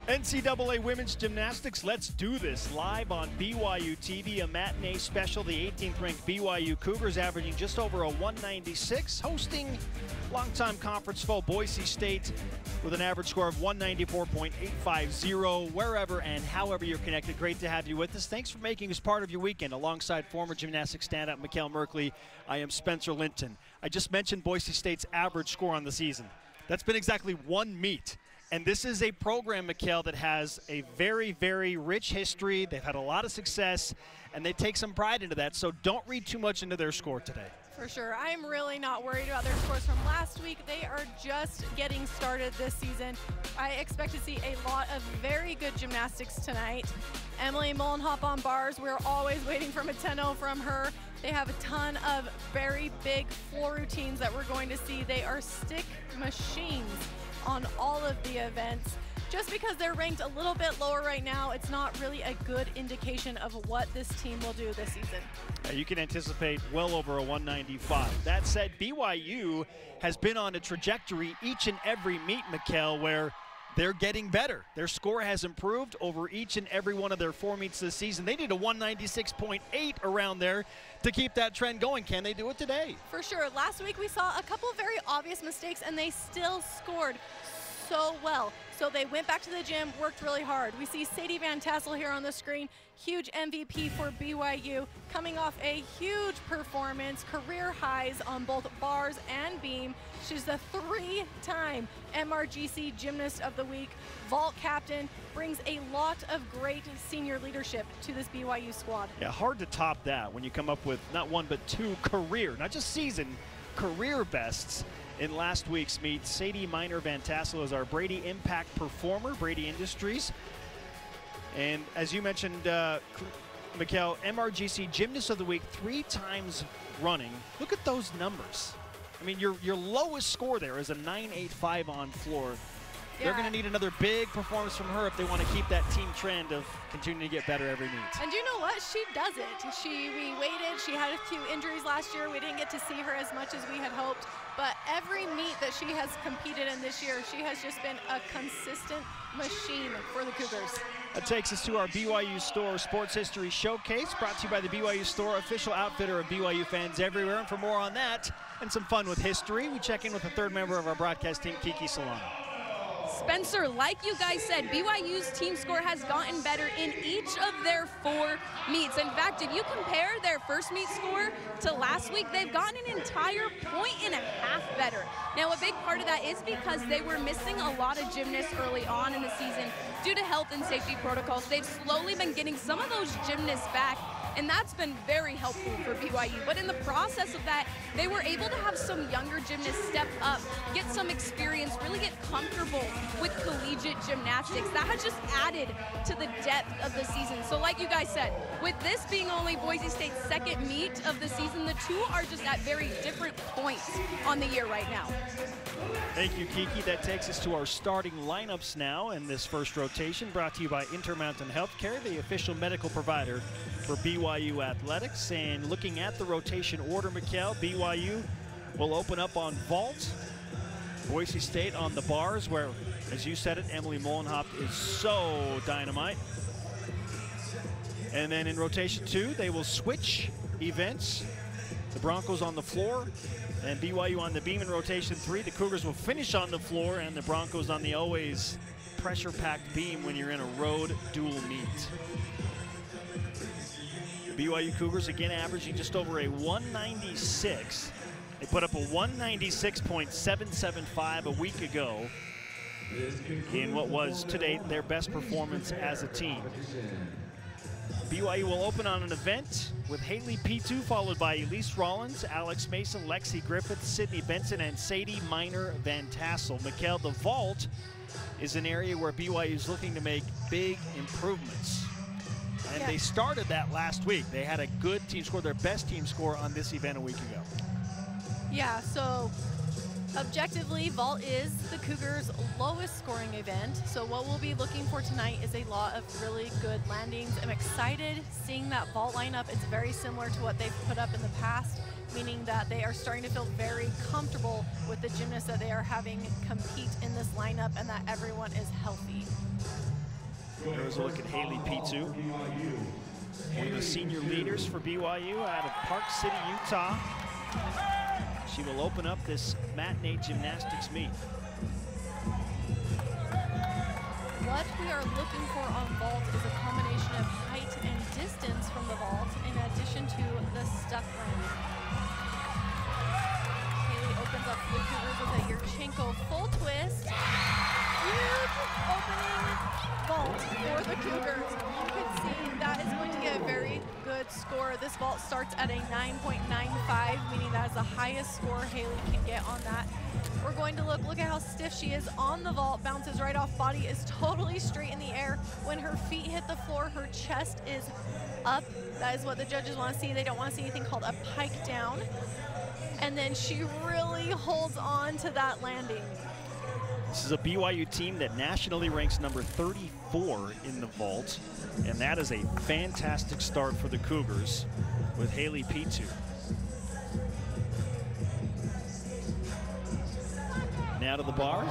NCAA Women's Gymnastics, let's do this. Live on BYU TV, a matinee special. The 18th ranked BYU Cougars averaging just over a 196, hosting longtime conference foe Boise State with an average score of 194.850. Wherever and however you're connected, great to have you with us. Thanks for making us part of your weekend. Alongside former gymnastics standout Mikkel Merkley, I am Spencer Linton. I just mentioned Boise State's average score on the season. That's been exactly one meet. And this is a program, Mikkel, that has a very, very rich history. They've had a lot of success, and they take some pride into that. So don't read too much into their score today. For sure. I'm really not worried about their scores from last week. They are just getting started this season. I expect to see a lot of very good gymnastics tonight. Emily Mullenhoff on bars. We're always waiting from a 10-0 from her. They have a ton of very big floor routines that we're going to see. They are stick machines on all of the events. Just because they're ranked a little bit lower right now, it's not really a good indication of what this team will do this season. You can anticipate well over a 195. That said, BYU has been on a trajectory each and every meet, Mikkel, where they're getting better. Their score has improved over each and every one of their 4 meets this season. They need a 196.8 around there to keep that trend going. Can they do it today? For sure. Last week we saw a couple of very obvious mistakes, and they still scored so well. So they went back to the gym, worked really hard. We see Sadie Van Tassel here on the screen, huge MVP for BYU, coming off a huge performance, career highs on both bars and beam. She's the 3-time MRGC Gymnast of the Week, vault captain, brings a lot of great senior leadership to this BYU squad. Yeah, hard to top that when you come up with not one but two career, not just season, career bests. In last week's meet, Sadie Minor Van Tassel is our Brady Impact Performer, Brady Industries. And as you mentioned, Mikkel, MRGC Gymnast of the Week 3 times running. Look at those numbers. I mean, your lowest score there is a 9.85 on floor. Yeah. They're going to need another big performance from her if they want to keep that team trend of continuing to get better every meet. And you know what? She does it. We waited. She had a few injuries last year. We didn't get to see her as much as we had hoped. But every meet that she has competed in this year, she has just been a consistent machine for the Cougars. That takes us to our BYU Store Sports History Showcase, brought to you by the BYU Store, official outfitter of BYU fans everywhere. And for more on that and some fun with history, we check in with the third member of our broadcast team, Kiki Solano. Spencer, like you guys said, BYU's team score has gotten better in each of their 4 meets. In fact, if you compare their first meet score to last week, they've gotten an entire 1.5 points better. Now, a big part of that is because they were missing a lot of gymnasts early on in the season due to health and safety protocols. They've slowly been getting some of those gymnasts back, and that's been very helpful for BYU. But in the process of that, they were able to have some younger gymnasts step up, get some experience, really get comfortable with collegiate gymnastics. That has just added to the depth of the season. So like you guys said, with this being only Boise State's second meet of the season, the two are just at very different points on the year right now. Thank you, Kiki. That takes us to our starting lineups now in this first rotation, brought to you by Intermountain Healthcare, the official medical provider for BYU Athletics. And looking at the rotation order, Mikkel, BYU will open up on vault. Boise State on the bars, where, as you said it, Emily Mullenhoff is so dynamite. And then in rotation 2, they will switch events. The Broncos on the floor and BYU on the beam in rotation 3. The Cougars will finish on the floor and the Broncos on the always pressure-packed beam when you're in a road dual meet. The BYU Cougars again averaging just over a 196. They put up a 196.775 a week ago in what was to date their best performance as a team. BYU will open on an event with Haley Pitu, followed by Elise Rollins, Alex Mason, Lexi Griffith, Sydney Benson, and Sadie Minor Van Tassel. Mikkel, the vault is an area where BYU is looking to make big improvements. And they started that last week. They had a good team score, their best team score on this event a week ago. Yeah, so objectively, vault is the Cougars' lowest scoring event. So what we'll be looking for tonight is a lot of really good landings. I'm excited seeing that vault lineup. It's very similar to what they've put up in the past, meaning that they are starting to feel very comfortable with the gymnasts that they are having compete in this lineup and that everyone is healthy. Here's a look at Haley Pitu, one of the senior leaders for BYU out of Park City, Utah. She will open up this matinee gymnastics meet. What we are looking for on vault is a combination of height and distance from the vault in addition to the stuck landing. Haley opens up the Cougars with a Yurchenko full twist. Huge opening vault for the Cougars. You can see that is going to get a very good score. This vault starts at a 9.95, meaning that is the highest score Haley can get on that. We're going to look at how stiff she is on the vault, bounces right off, body is totally straight in the air. When her feet hit the floor, her chest is up. That is what the judges want to see. They don't want to see anything called a pike down. And then she really holds on to that landing. This is a BYU team that nationally ranks number 34 in the vault, and that is a fantastic start for the Cougars with Haley Pitu. Now to the bars.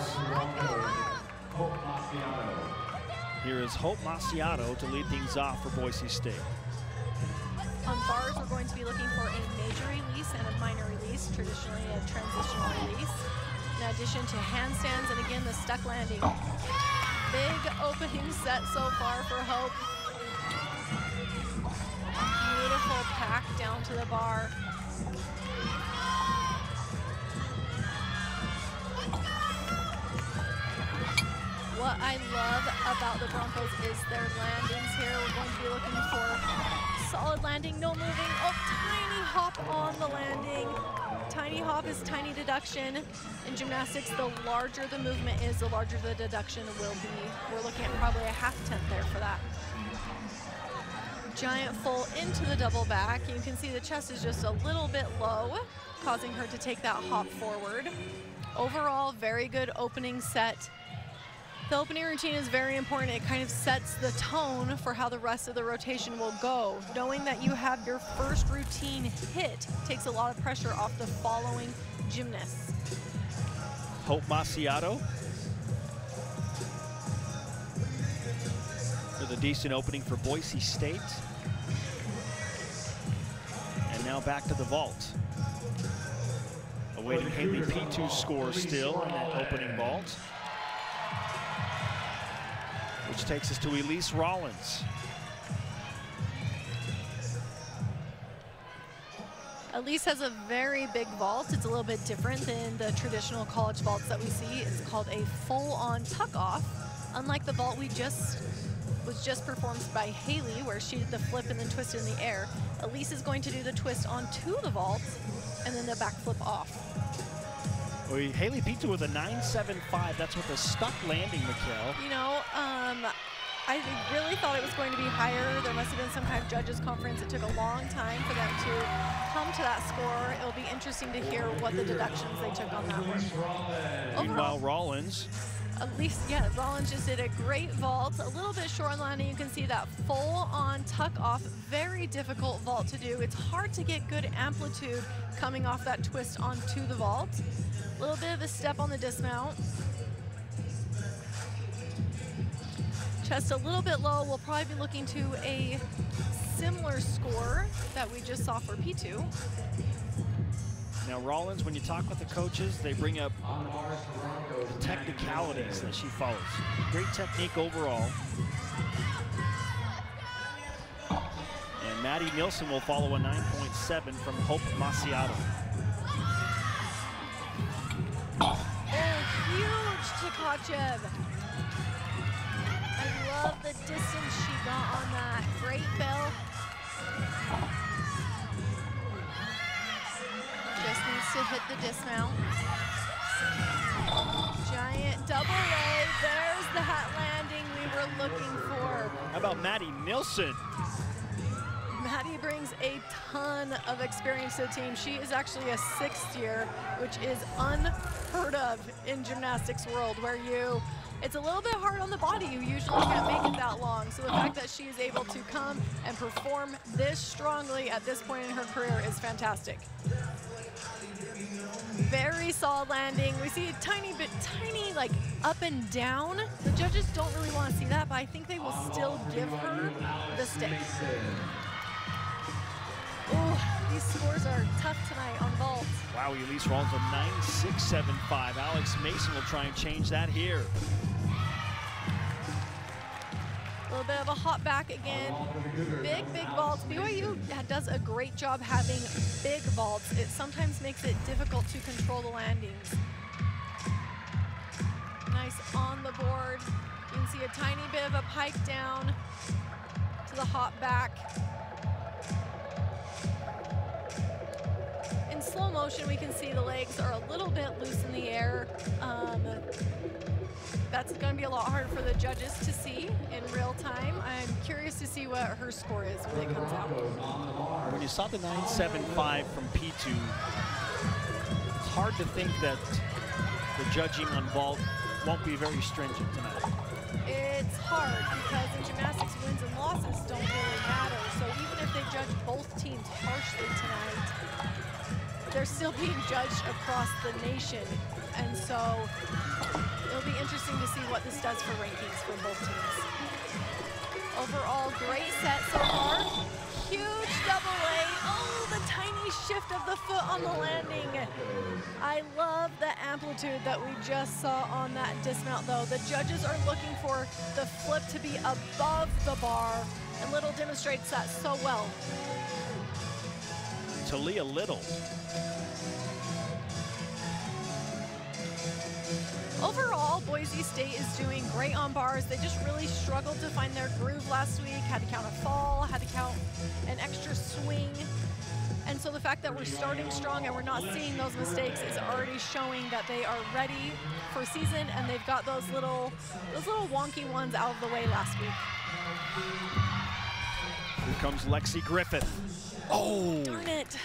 Here is Hope Maciato to lead things off for Boise State. On bars, we're going to be looking for a major release and a minor release, traditionally a transitional release. In addition to handstands and again the stuck landing. Big opening set so far for Hope. Beautiful pack down to the bar. What I love about the Broncos is their landings here. We're going to be looking for solid landing, no moving. Oh, tiny hop on the landing. Tiny hop is tiny deduction. In gymnastics, the larger the movement is, the larger the deduction will be. We're looking at probably a half-tenth there for that. Giant full into the double back. You can see the chest is just a little bit low, causing her to take that hop forward. Overall, very good opening set. The opening routine is very important. It kind of sets the tone for how the rest of the rotation will go. Knowing that you have your first routine hit takes a lot of pressure off the following gymnasts. Hope Maciato with a decent opening for Boise State. And now back to the vault. Awaiting Haley Pitu's score still in that opening vault, which takes us to Elise Rollins. Elise has a very big vault. It's a little bit different than the traditional college vaults that we see. It's called a full-on tuck-off. Unlike the vault was just performed by Haley, where she did the flip and then twisted in the air. Elise is going to do the twist onto the vault and then the back flip off. Well, Haley Pitu with a 9.75. That's with a stuck landing, Mikkel. You know, I really thought it was going to be higher. There must have been some kind of judges conference. It took a long time for them to come to that score. It'll be interesting to hear what the deductions they took on that one. Meanwhile, Rollins. At least, yeah, Rollins just did a great vault. A little bit short on landing. You can see that full-on tuck-off. Very difficult vault to do. It's hard to get good amplitude coming off that twist onto the vault. A little bit of a step on the dismount. Chest a little bit low. We'll probably be looking to a similar score that we just saw for Pitu. Now Rollins, when you talk with the coaches, they bring up the technicalities that she follows. Great technique overall. And Maddie Nilsson will follow a 9.7 from Hope Maciato. Oh, huge Tkachev. I love the distance she got on that. Great bell. Just needs to hit the dismount. Giant double leg. There's the hat landing we were looking for. How about Maddie Nilsson? Maddie brings a ton of experience to the team. She is actually a 6th year, which is unheard of in gymnastics world, where it's a little bit hard on the body. You usually can't make it that long. So the fact that she is able to come and perform this strongly at this point in her career is fantastic. Very solid landing. We see a tiny like up and down. The judges don't really want to see that, but I think they will still give her the stick. Oh, these scores are tough tonight on vault. Wow, Elise Rollins a 9.675. Alex Mason will try and change that here. A little bit of a hop back again. Big vaults. BYU does a great job having big vaults. It sometimes makes it difficult to control the landings. Nice on the board. You can see a tiny bit of a pike down to the hop back. In slow motion, we can see the legs are a little bit loose in the air. That's going to be a lot harder for the judges to see in real time. I'm curious to see what her score is when it comes out. When you saw the 9.75 from P2, it's hard to think that the judging on vault won't be very stringent tonight. It's hard because in gymnastics, wins and losses don't really matter. So even if they judge both teams harshly tonight, they're still being judged across the nation. And so it'll be interesting to see what this does for rankings for both teams. Overall, great set so far. Huge double A. Oh, the tiny shift of the foot on the landing. I love the amplitude that we just saw on that dismount, though. The judges are looking for the flip to be above the bar, and Little demonstrates that so well. Talia Little. Overall, Boise State is doing great on bars. They just really struggled to find their groove last week, had to count a fall, had to count an extra swing. And so the fact that we're starting strong and we're not seeing those mistakes is already showing that they are ready for season, and they've got those little wonky ones out of the way last week. Here comes Lexi Griffith. Oh! Darn it.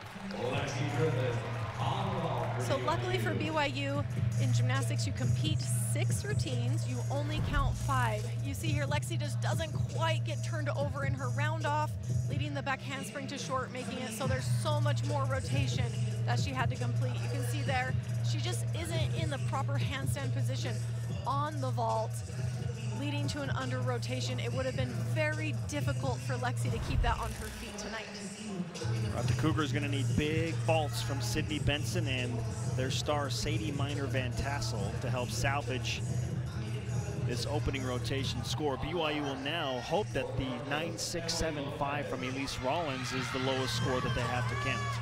So luckily for BYU, in gymnastics, you compete 6 routines, you only count 5. You see here, Lexi just doesn't quite get turned over in her round off, leading the back handspring to short, making it so there's so much more rotation that she had to complete. You can see there, she just isn't in the proper handstand position on the vault, leading to an under rotation. It would have been very difficult for Lexi to keep that on her feet tonight. The Cougars going to need big vaults from Sydney Benson and their star Sadie Minor-Van Tassel to help salvage this opening rotation score. BYU will now hope that the 9.675 from Elise Rollins is the lowest score that they have to count.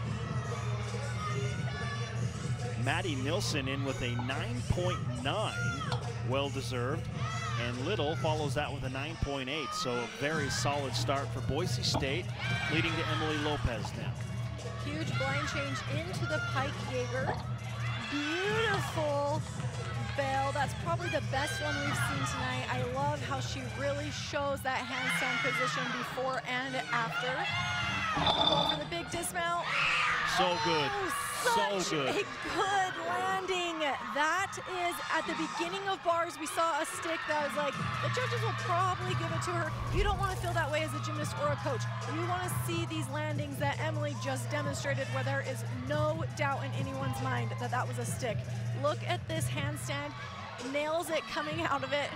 Maddie Nilsson in with a 9.9, well-deserved. And Little follows that with a 9.8, so a very solid start for Boise State, leading to Emily Lopez now. Huge blind change into the pike Jaeger. Beautiful bail. That's probably the best one we've seen tonight. I love how she really shows that handstand position before and after. For the big dismount. So good. Such so good. A good landing. That is at the beginning of bars. We saw a stick that was like, the judges will probably give it to her. You don't want to feel that way as a gymnast or a coach. You want to see these landings that Emily just demonstrated where there is no doubt in anyone's mind that that was a stick. Look at this handstand. Nails it coming out of it.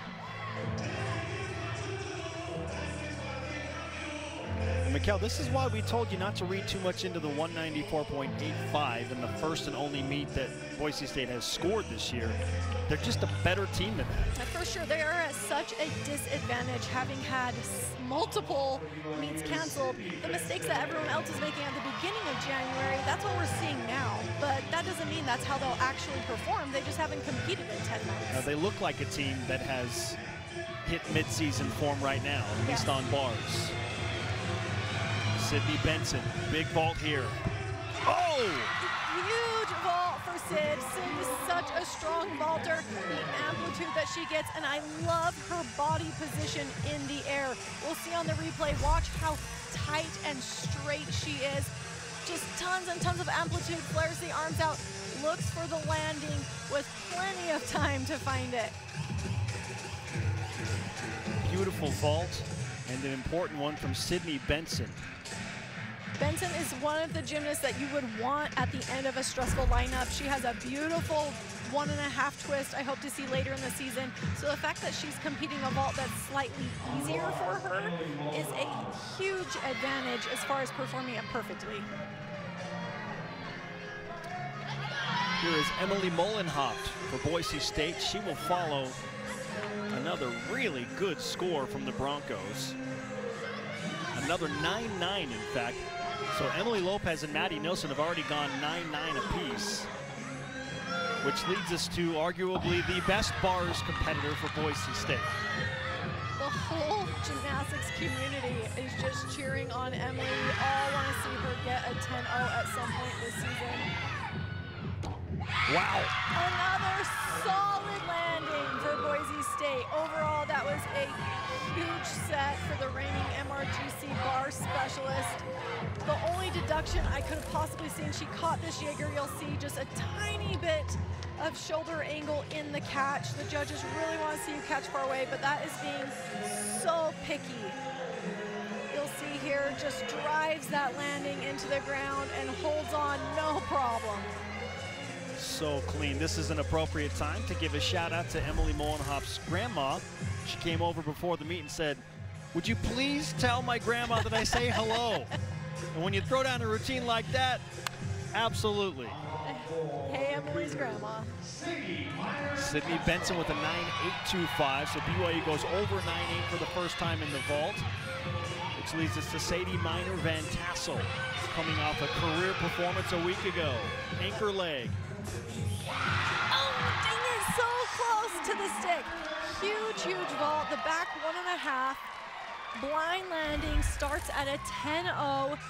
Mikkel, this is why we told you not to read too much into the 194.85 in the first and only meet that Boise State has scored this year. They're just a better team than that. For sure, they are at such a disadvantage, having had multiple meets canceled. The mistakes that everyone else is making at the beginning of January, that's what we're seeing now. But that doesn't mean that's how they'll actually perform. They just haven't competed in 10 months. Now, they look like a team that has hit mid-season form right now, at least on bars. Sydney Benson, big vault here. Oh! Huge vault for Sid. Sid is such a strong vaulter. The amplitude that she gets, and I love her body position in the air. We'll see on the replay. Watch how tight and straight she is. Just tons and tons of amplitude, flares the arms out, looks for the landing with plenty of time to find it. Beautiful vault, and an important one from Sydney Benson. Benson is one of the gymnasts that you would want at the end of a stressful lineup. She has a beautiful 1.5 twist I hope to see later in the season. So the fact that she's competing a vault that's slightly easier for her is a huge advantage as far as performing it perfectly. Here is Emily Mullenhoft for Boise State. She will follow another really good score from the Broncos. Another 9-9, in fact. So Emily Lopez and Maddie Nilsson have already gone 9-9 apiece, which leads us to arguably the best bars competitor for Boise State. The whole gymnastics community is just cheering on Emily. We all want to see her get a 10-0 at some point this season. Wow. Another solid landing for Boise State. Overall, that was a huge set for the reigning MRGC bar specialist. The only deduction I could have possibly seen, she caught this Jaeger. You'll see just a tiny bit of shoulder angle in the catch. The judges really want to see you catch far away, but that is being so picky. You'll see here, just drives that landing into the ground and holds on, no problem. So clean. This is an appropriate time to give a shout out to Emily Mullenhoft's grandma. She came over before the meet and said, "Would you please tell my grandma that I say hello?" And when you throw down a routine like that, absolutely. Hey, Emily's grandma. Sydney Benson with a 9.825, so BYU goes over 9.8 for the first time in the vault, which leads us to Sadie Minor-Van Tassel, coming off a career performance a week ago. Anchor leg. Oh, dang it, so close to the stick. Huge, huge vault. The back 1.5. Blind landing starts at a 10-0.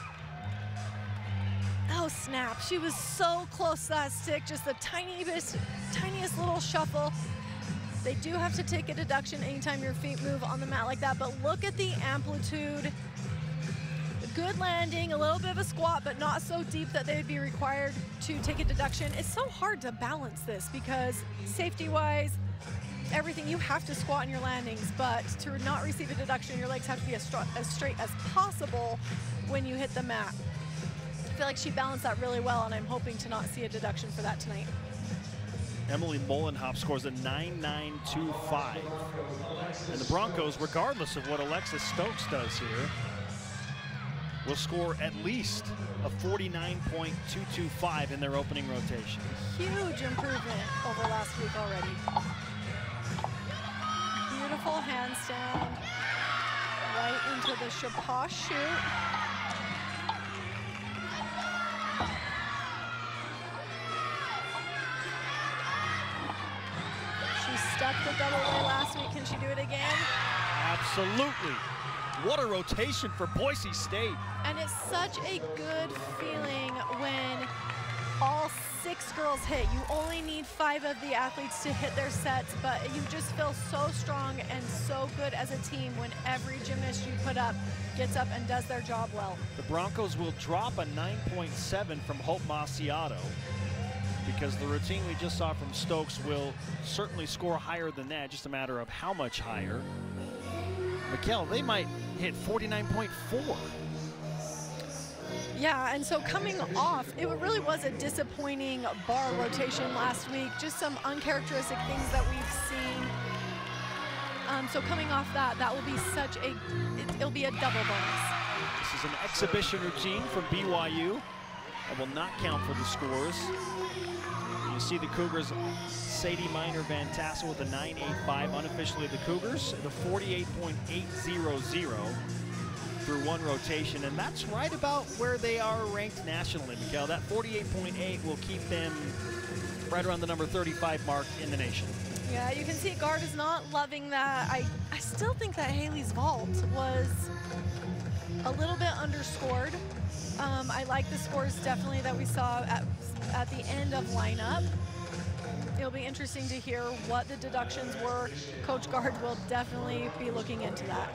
Oh, snap. She was so close to that stick, just the tiniest little shuffle. They do have to take a deduction anytime your feet move on the mat like that, but look at the amplitude. Good landing, a little bit of a squat, but not so deep that they would be required to take a deduction. It's so hard to balance this because safety-wise, everything, you have to squat in your landings, but to not receive a deduction, your legs have to be as straight as possible when you hit the mat. I feel like she balanced that really well, and I'm hoping to not see a deduction for that tonight. Emily Mullenhoft scores a 9.925. And the Broncos, regardless of what Alexis Stokes does here, will score at least a 49.225 in their opening rotation. Huge improvement over last week already. Beautiful handstand, right into the Chappah shoot. She stuck the double A last week. Can she do it again? Absolutely. What a rotation for Boise State. And it's such a good feeling when all 6 girls hit. You only need 5 of the athletes to hit their sets, but you just feel so strong and so good as a team when every gymnast you put up gets up and does their job well. The Broncos will drop a 9.7 from Hope Masiato because the routine we just saw from Stokes will certainly score higher than that, just a matter of how much higher. Mikkel, they might hit 49.4. Yeah, and so coming off, it really was a disappointing bar rotation last week. Just some uncharacteristic things that we've seen. So coming off that will be it'll be a double bonus. This is an exhibition routine from BYU. That will not count for the scores. You see the Cougars, Sadie Minor-Van Tassel with a 9.85, unofficially the Cougars, at a 48.800 through one rotation, and that's right about where they are ranked nationally, Mikkel. That 48.8 will keep them right around the number 35 mark in the nation. Yeah, you can see Guard is not loving that. I still think that Haley's vault was a little bit underscored. I like the scores definitely that we saw at the end of lineup. It'll be interesting to hear what the deductions were. Coach Guard will definitely be looking into that.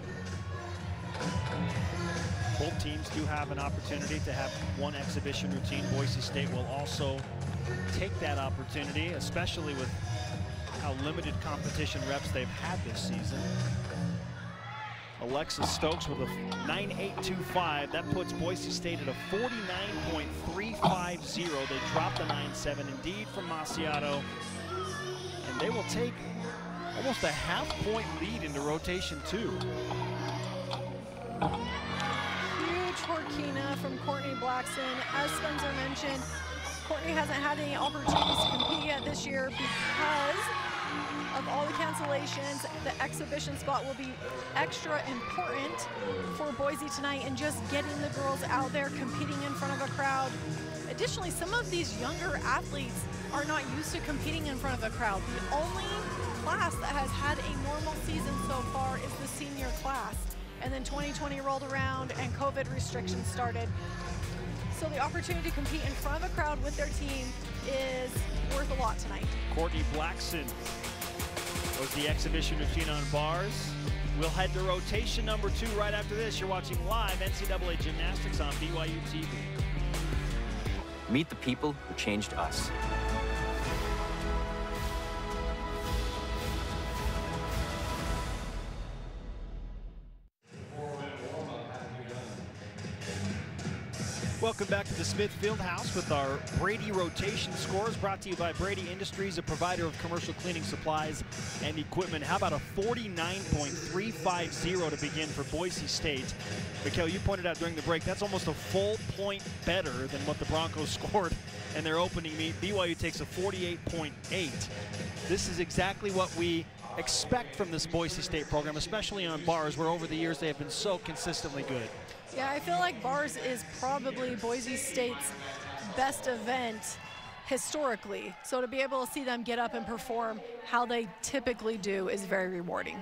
Both teams do have an opportunity to have one exhibition routine. Boise State will also take that opportunity, especially with how limited competition reps they've had this season. Alexis Stokes with a 9.825. That puts Boise State at a 49.350. They dropped the 9.7 indeed from Masiato. And they will take almost a half-point lead into rotation 2. Huge Horkina from Courtney Blackson. As Spencer mentioned, Courtney hasn't had any opportunities to compete yet this year because of all the cancellations. The exhibition spot will be extra important for Boise tonight and just getting the girls out there competing in front of a crowd. Additionally, some of these younger athletes are not used to competing in front of a crowd. The only class that has had a normal season so far is the senior class. And then 2020 rolled around and COVID restrictions started. So the opportunity to compete in front of a crowd with their team is worth a lot tonight. Courtney Blackson was the exhibition routine on bars. We'll head to rotation number 2 right after this. You're watching live NCAA Gymnastics on BYU TV. Meet the people who changed us. Welcome back to the Smith Fieldhouse with our Brady rotation scores, brought to you by Brady Industries, a provider of commercial cleaning supplies and equipment. How about a 49.350 to begin for Boise State? Mikhail, you pointed out during the break, that's almost a full point better than what the Broncos scored in their opening meet. BYU takes a 48.8. This is exactly what we expect from this Boise State program, especially on bars, where over the years they have been so consistently good. Yeah, I feel like bars is probably Boise State's best event historically. So to be able to see them get up and perform how they typically do is very rewarding.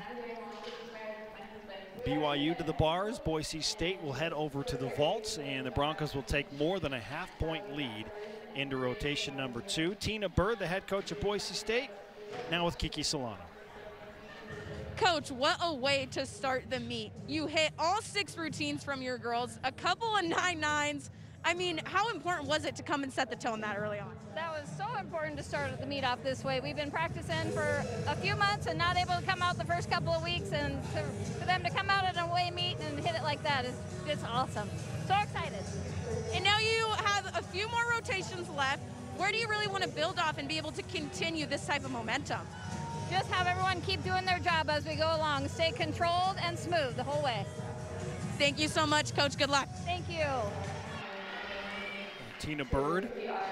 BYU to the bars. Boise State will head over to the vaults, and the Broncos will take more than a half-point lead into rotation number 2. Tina Bird, the head coach of Boise State, now with Kiki Solano. Coach, what a way to start the meet. You hit all 6 routines from your girls, a couple of 9.9s. I mean, how important was it to come and set the tone that early on? That was so important to start the meet off this way. We've been practicing for a few months and not able to come out the first couple of weeks, and for them to come out at an away meet and hit it like that is just awesome. So excited. And now you have a few more rotations left. Where do you really want to build off and be able to continue this type of momentum? Just have everyone keep doing their job as we go along. Stay controlled and smooth the whole way. Thank you so much, Coach. Good luck. Thank you. Tina Bird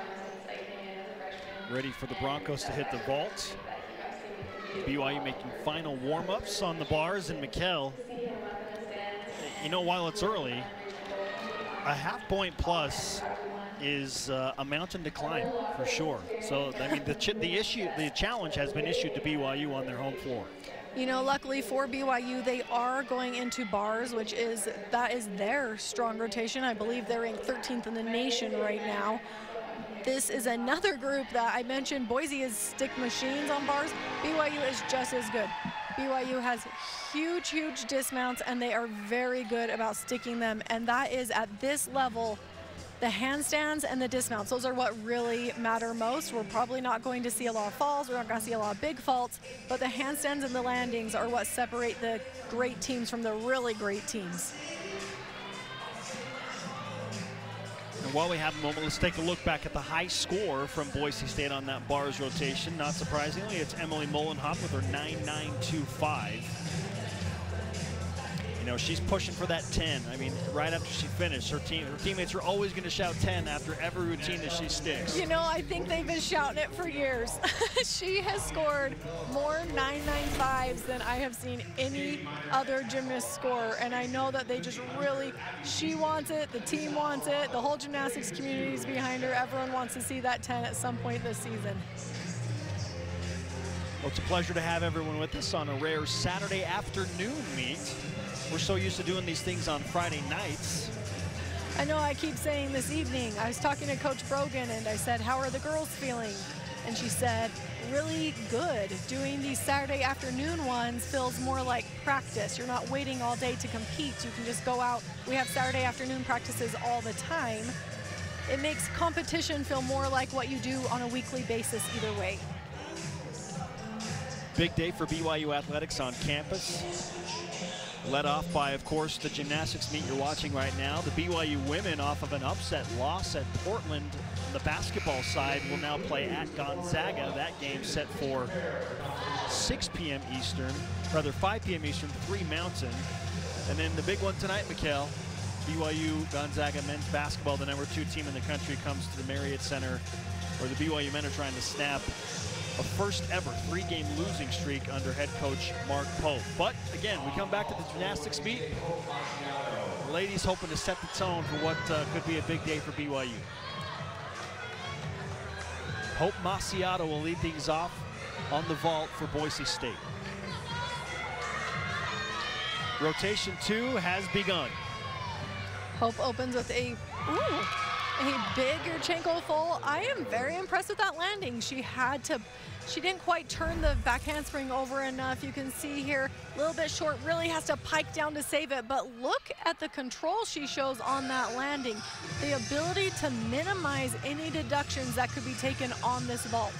ready for the Broncos to hit the vault. BYU making final warm-ups on the bars, and Mikkel, you know, while it's early, a half-point plus is a mountain to climb for sure. So I mean, the challenge has been issued to BYU on their home floor. You know, luckily for BYU, they are going into bars, that is their strong rotation. I believe they're ranked 13th in the nation right now. This is another group that I mentioned. Boise is stick machines on bars. BYU is just as good. BYU has huge dismounts, and they are very good about sticking them. And that is at this level. The handstands and the dismounts, those are what really matter most. We're probably not going to see a lot of falls. We're not going to see a lot of big faults, but the handstands and the landings are what separate the great teams from the really great teams. And while we have a moment, let's take a look back at the high score from Boise State on that bars rotation. Not surprisingly, it's Emily Mullenhoff with her 9.925. You know, she's pushing for that 10. I mean, right after she finished, her teammates are always going to shout 10 after every routine that she sticks. You know, I think they've been shouting it for years. She has scored more 9.95s than I have seen any other gymnast score, and I know that they just really, she wants it, the team wants it, the whole gymnastics community is behind her. Everyone wants to see that 10 at some point this season. Well, it's a pleasure to have everyone with us on a rare Saturday afternoon meet. We're so used to doing these things on Friday nights. I know I keep saying this evening. I was talking to Coach Brogan and I said, how are the girls feeling? And she said, really good. Doing these Saturday afternoon ones feels more like practice. You're not waiting all day to compete. You can just go out. We have Saturday afternoon practices all the time. It makes competition feel more like what you do on a weekly basis either way. Big day for BYU athletics on campus. Led off by, of course, the gymnastics meet you're watching right now. The BYU women, off of an upset loss at Portland. The basketball side will now play at Gonzaga. That game set for 6 p.m. Eastern, rather 5 p.m. Eastern, 3 Mountain. And then the big one tonight, Mikkel, BYU Gonzaga men's basketball, the #2 team in the country, comes to the Marriott Center, where the BYU men are trying to snap a first ever 3-game losing streak under head coach Mark Pope. But again, we come back to the gymnastics meet. The ladies hoping to set the tone for what could be a big day for BYU. Hope Maciato will lead things off on the vault for Boise State. Rotation 2 has begun. Hope opens with a big Yurchenko full. I am very impressed with that landing. She didn't quite turn the back handspring over enough. You can see here, a little bit short, really has to pike down to save it. But look at the control she shows on that landing. The ability to minimize any deductions that could be taken on this vault.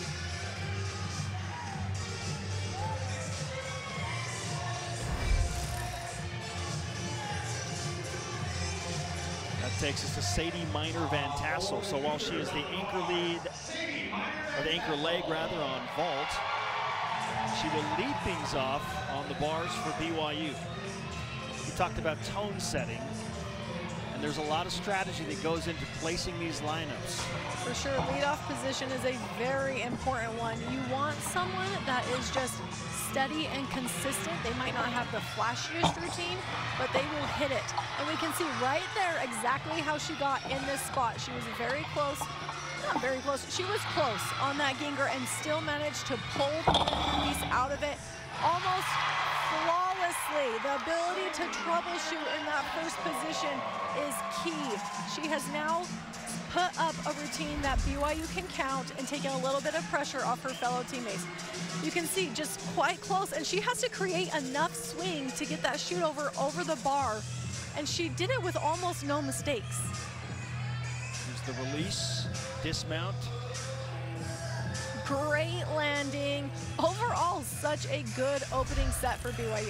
Takes us to Sadie Minor Van Tassel. So while she is the anchor lead, or the anchor leg rather, on vault, she will lead things off on the bars for BYU. We talked about tone setting, and there's a lot of strategy that goes into placing these lineups. For sure, leadoff position is a very important one. You want someone that is just steady and consistent. They might not have the flashiest routine, but they will hit it. And we can see right there exactly how she got in this spot. She was very close, not very close, she was close on that Ginger and still managed to pull the piece out of it almost flawlessly. The ability to troubleshoot in that first position is key. She has now put up a routine that BYU can count and taking a little bit of pressure off her fellow teammates. You can see just quite close, and she has to create enough swing to get that shoot over the bar, and she did it with almost no mistakes. Here's the release, dismount. Great landing. Overall, such a good opening set for BYU.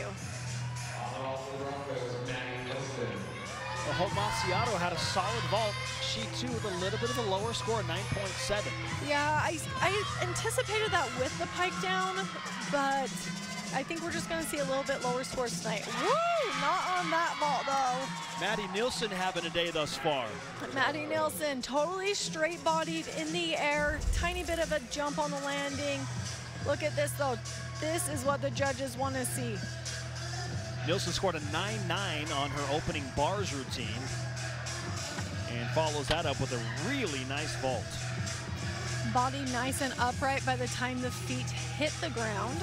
Well, Hope Maciato had a solid vault. She too with a little bit of a lower score, 9.7. Yeah, I anticipated that with the pike down, but I think we're just going to see a little bit lower scores tonight. Woo! Not on that vault though. Maddie Nilsson having a day thus far. Maddie Nilsson totally straight-bodied in the air, tiny bit of a jump on the landing. Look at this though. This is what the judges want to see. Nilsson scored a 9.9 on her opening bars routine and follows that up with a really nice vault. Body nice and upright by the time the feet hit the ground.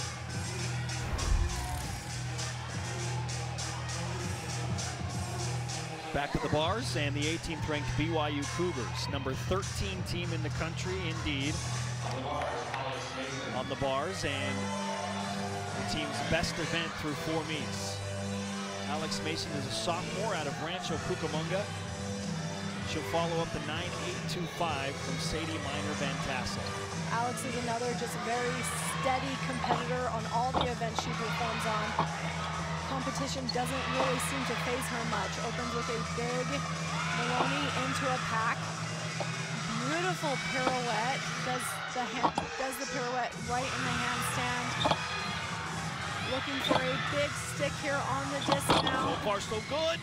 Back to the bars and the 18th ranked BYU Cougars, number 13 team in the country indeed, on the bars, and the team's best event through 4 meets. Alex Mason is a sophomore out of Rancho Cucamonga. She'll follow up the 9.825 from Sadie Minor Van Tassel. Alex is another just very steady competitor on all the events she performs on. Competition doesn't really seem to faze her much. Opens with a big Maloney into a pack. Beautiful pirouette. Does the pirouette right in the handstand. Looking for a big stick here on the dismount. So far, so good.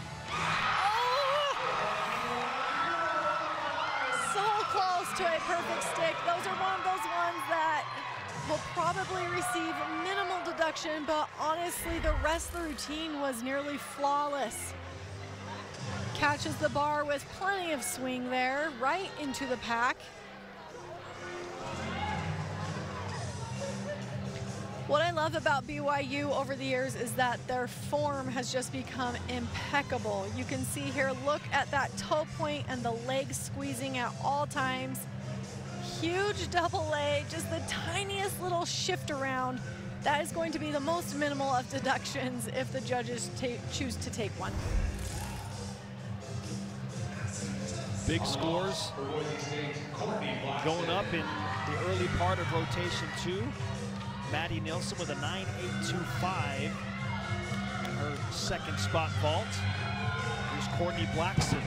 So close to a perfect stick. Those are one of those ones that will probably receive minimal deduction, but honestly, the rest of the routine was nearly flawless. Catches the bar with plenty of swing there, right into the pack. What I love about BYU over the years is that their form has just become impeccable. You can see here, look at that toe point and the leg squeezing at all times. Huge double leg, just the tiniest little shift around. That is going to be the most minimal of deductions if the judges choose to take one. Big scores going up in the early part of rotation 2. Maddie Nilsson with a 9.825. Her second spot vault. Here's Courtney Blackson.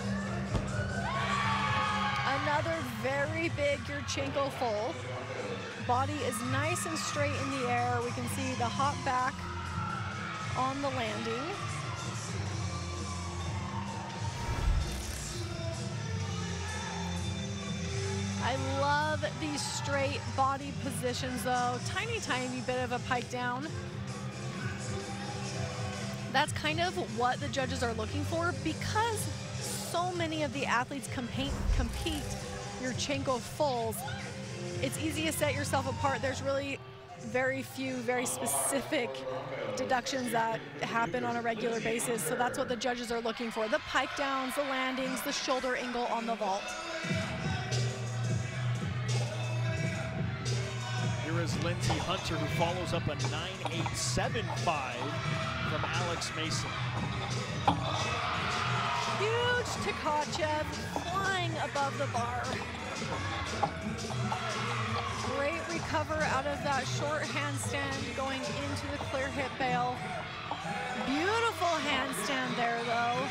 Another very big Yurchenko full. Body is nice and straight in the air. We can see the hop back on the landing. I love these straight body positions though. Tiny bit of a pike down. That's kind of what the judges are looking for because so many of the athletes compete Yurchenko fulls. It's easy to set yourself apart. There's really very few, very specific deductions that happen on a regular basis. So that's what the judges are looking for. The pike downs, the landings, the shoulder angle on the vault. Here is Lindsey Hunter, who follows up a 9.875 from Alex Mason. Huge Tkachev flying above the bar. Great recover out of that short handstand going into the clear hip bail. Beautiful handstand there though.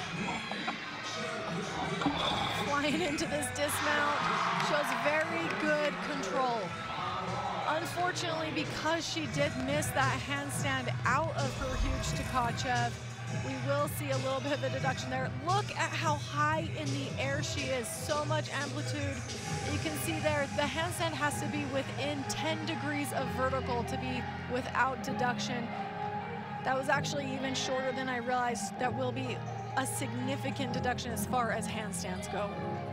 Flying into this dismount, shows very good control. Unfortunately, because she did miss that handstand out of her huge Tkachev, we will see a little bit of a deduction there. Look at how high in the air she is, so much amplitude. You can see there, the handstand has to be within 10 degrees of vertical to be without deduction. That was actually even shorter than I realized. That will be a significant deduction as far as handstands go.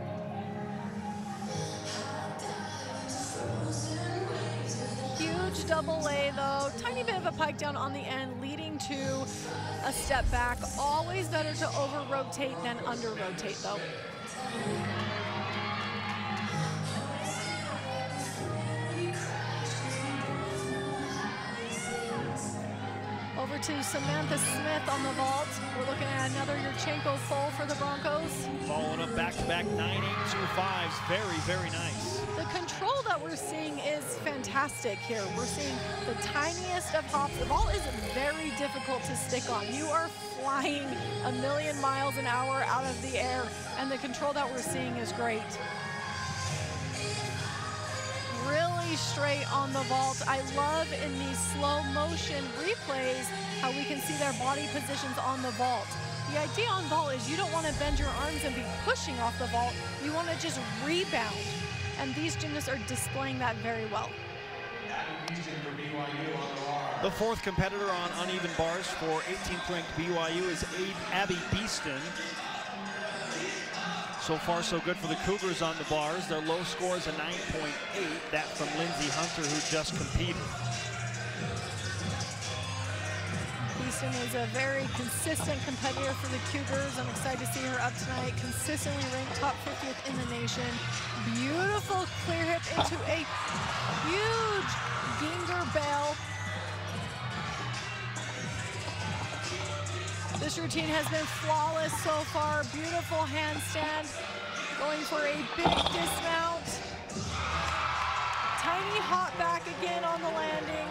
Huge double A though, tiny bit of a pike down on the end, leading to a step back. Always better to over-rotate than under-rotate though. Over to Samantha Smith on the vault. We're looking at another Yurchenko full for the Broncos. Following up back-to-back 9.825s. Very, very nice. The control that we're seeing is fantastic here. We're seeing the tiniest of hops. The vault is very difficult to stick on. You are flying a million miles an hour out of the air, and the control that we're seeing is great. Really straight on the vault. I love in these slow motion replays how we can see their body positions on the vault. The idea on vault is you don't want to bend your arms and be pushing off the vault. You want to just rebound. And these gymnasts are displaying that very well. The fourth competitor on uneven bars for 18th ranked BYU is Abby Beeston. So far, so good for the Cougars on the bars. Their low score is a 9.8. That from Lindsey Hunter, who just competed. Beeston is a very consistent competitor for the Cougars. I'm excited to see her up tonight. Consistently ranked top 50th in the nation. Beautiful clear hip into a huge Ginger bail. This routine has been flawless so far. Beautiful handstand. Going for a big dismount. Tiny hop back again on the landing.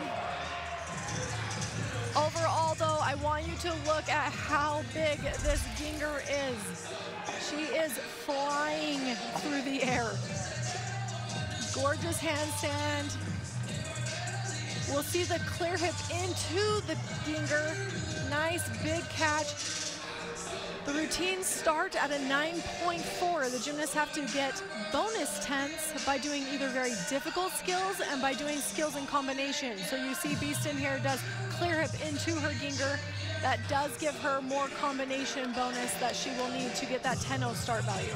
Overall though, I want you to look at how big this Ginger is. She is flying through the air. Gorgeous handstand. We'll see the clear hip into the Ginger. Nice big catch. The routines start at a 9.4. The gymnasts have to get bonus tenths by doing either very difficult skills and by doing skills in combination. So you see Beeston here does clear hip into her Ginger. That does give her more combination bonus that she will need to get that 10-0 start value.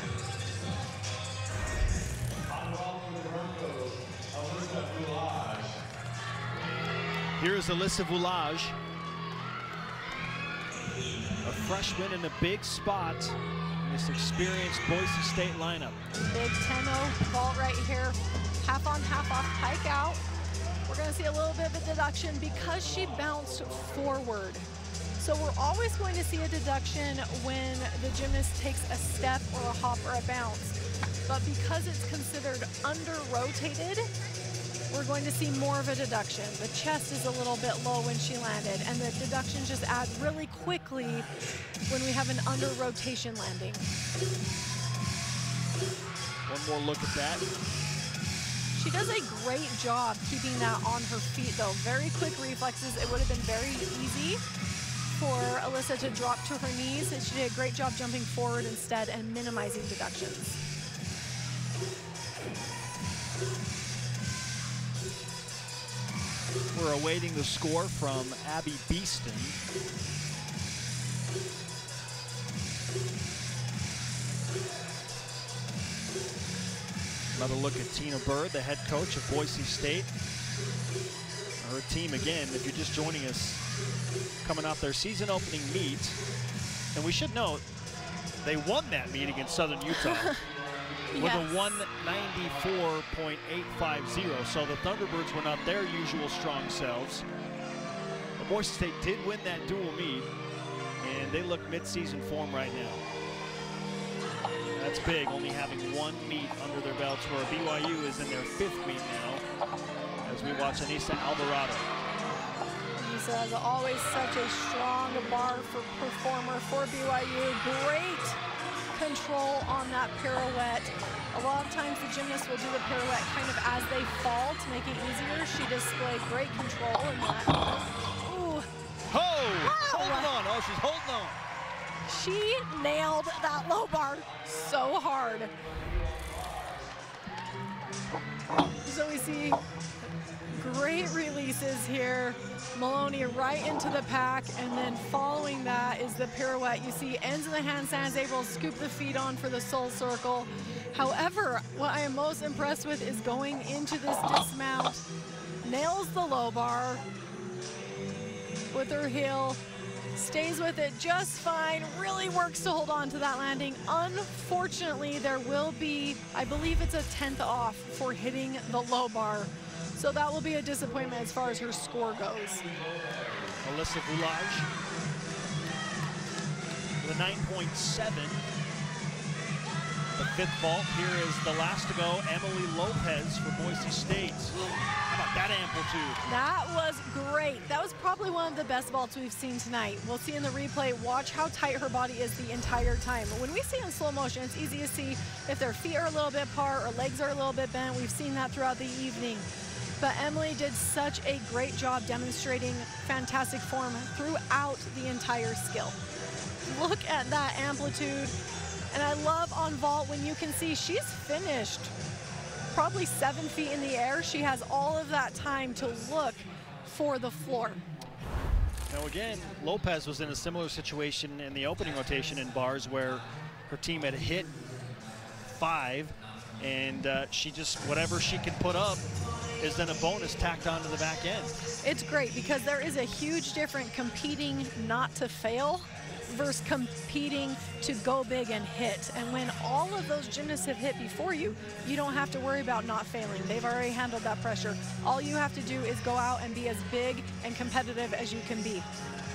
Here is Alyssa Voulage. A freshman in a big spot in this experienced Boise State lineup. Big 10-0 vault right here. Half on, half off, pike out. We're gonna see a little bit of a deduction because she bounced forward. So we're always going to see a deduction when the gymnast takes a step or a hop or a bounce. But because it's considered under-rotated, we're going to see more of a deduction. The chest is a little bit low when she landed, and the deductions just add really quickly when we have an under rotation landing. One more look at that. She does a great job keeping that on her feet, though. Very quick reflexes. It would have been very easy for Alyssa to drop to her knees, and she did a great job jumping forward instead and minimizing deductions. We're awaiting the score from Abby Beeston. Another look at Tina Bird, the head coach of Boise State. Her team, again, if you're just joining us, coming off their season opening meet. And we should note, they won that meet against Southern Utah with a 194.850. So the Thunderbirds were not their usual strong selves. But Boise State did win that dual meet, and they look mid-season form right now. That's big, only having one meet under their belts, where BYU is in their 5th meet now, as we watch Anissa Alvarado. Anissa, as always, such a strong bar for performer for BYU. Great control on that pirouette. A lot of times the gymnasts will do the pirouette kind of as they fall to make it easier. She displayed great control in that. Ooh. Oh, holding on. Oh, she's holding on. She nailed that low bar so hard. So we see great releases here. Maloney right into the pack, and then following that is the pirouette. You see ends of the handstands, able to scoop the feet on for the soul circle. However, what I am most impressed with is going into this dismount, nails the low bar with her heel, stays with it just fine, really works to hold on to that landing. Unfortunately, there will be, I believe it's a 10th off for hitting the low bar. So that will be a disappointment as far as her score goes. Alyssa Boulage with a 9.7. The 5th vault. Here is the last to go, Emily Lopez for Boise State. How about that amplitude? That was great. That was probably one of the best vaults we've seen tonight. We'll see in the replay, watch how tight her body is the entire time. When we see in slow motion, it's easy to see if their feet are a little bit apart or legs are a little bit bent. We've seen that throughout the evening. But Emily did such a great job demonstrating fantastic form throughout the entire skill. Look at that amplitude. And I love on vault when you can see she's finished probably 7 feet in the air. She has all of that time to look for the floor. Now again, Lopez was in a similar situation in the opening rotation in bars, where her team had hit 5, and she just, whatever she can put up is then a bonus tacked onto the back end. It's great because there is a huge difference competing not to fail versus competing to go big and hit. And when all of those gymnasts have hit before you, you don't have to worry about not failing. They've already handled that pressure. All you have to do is go out and be as big and competitive as you can be.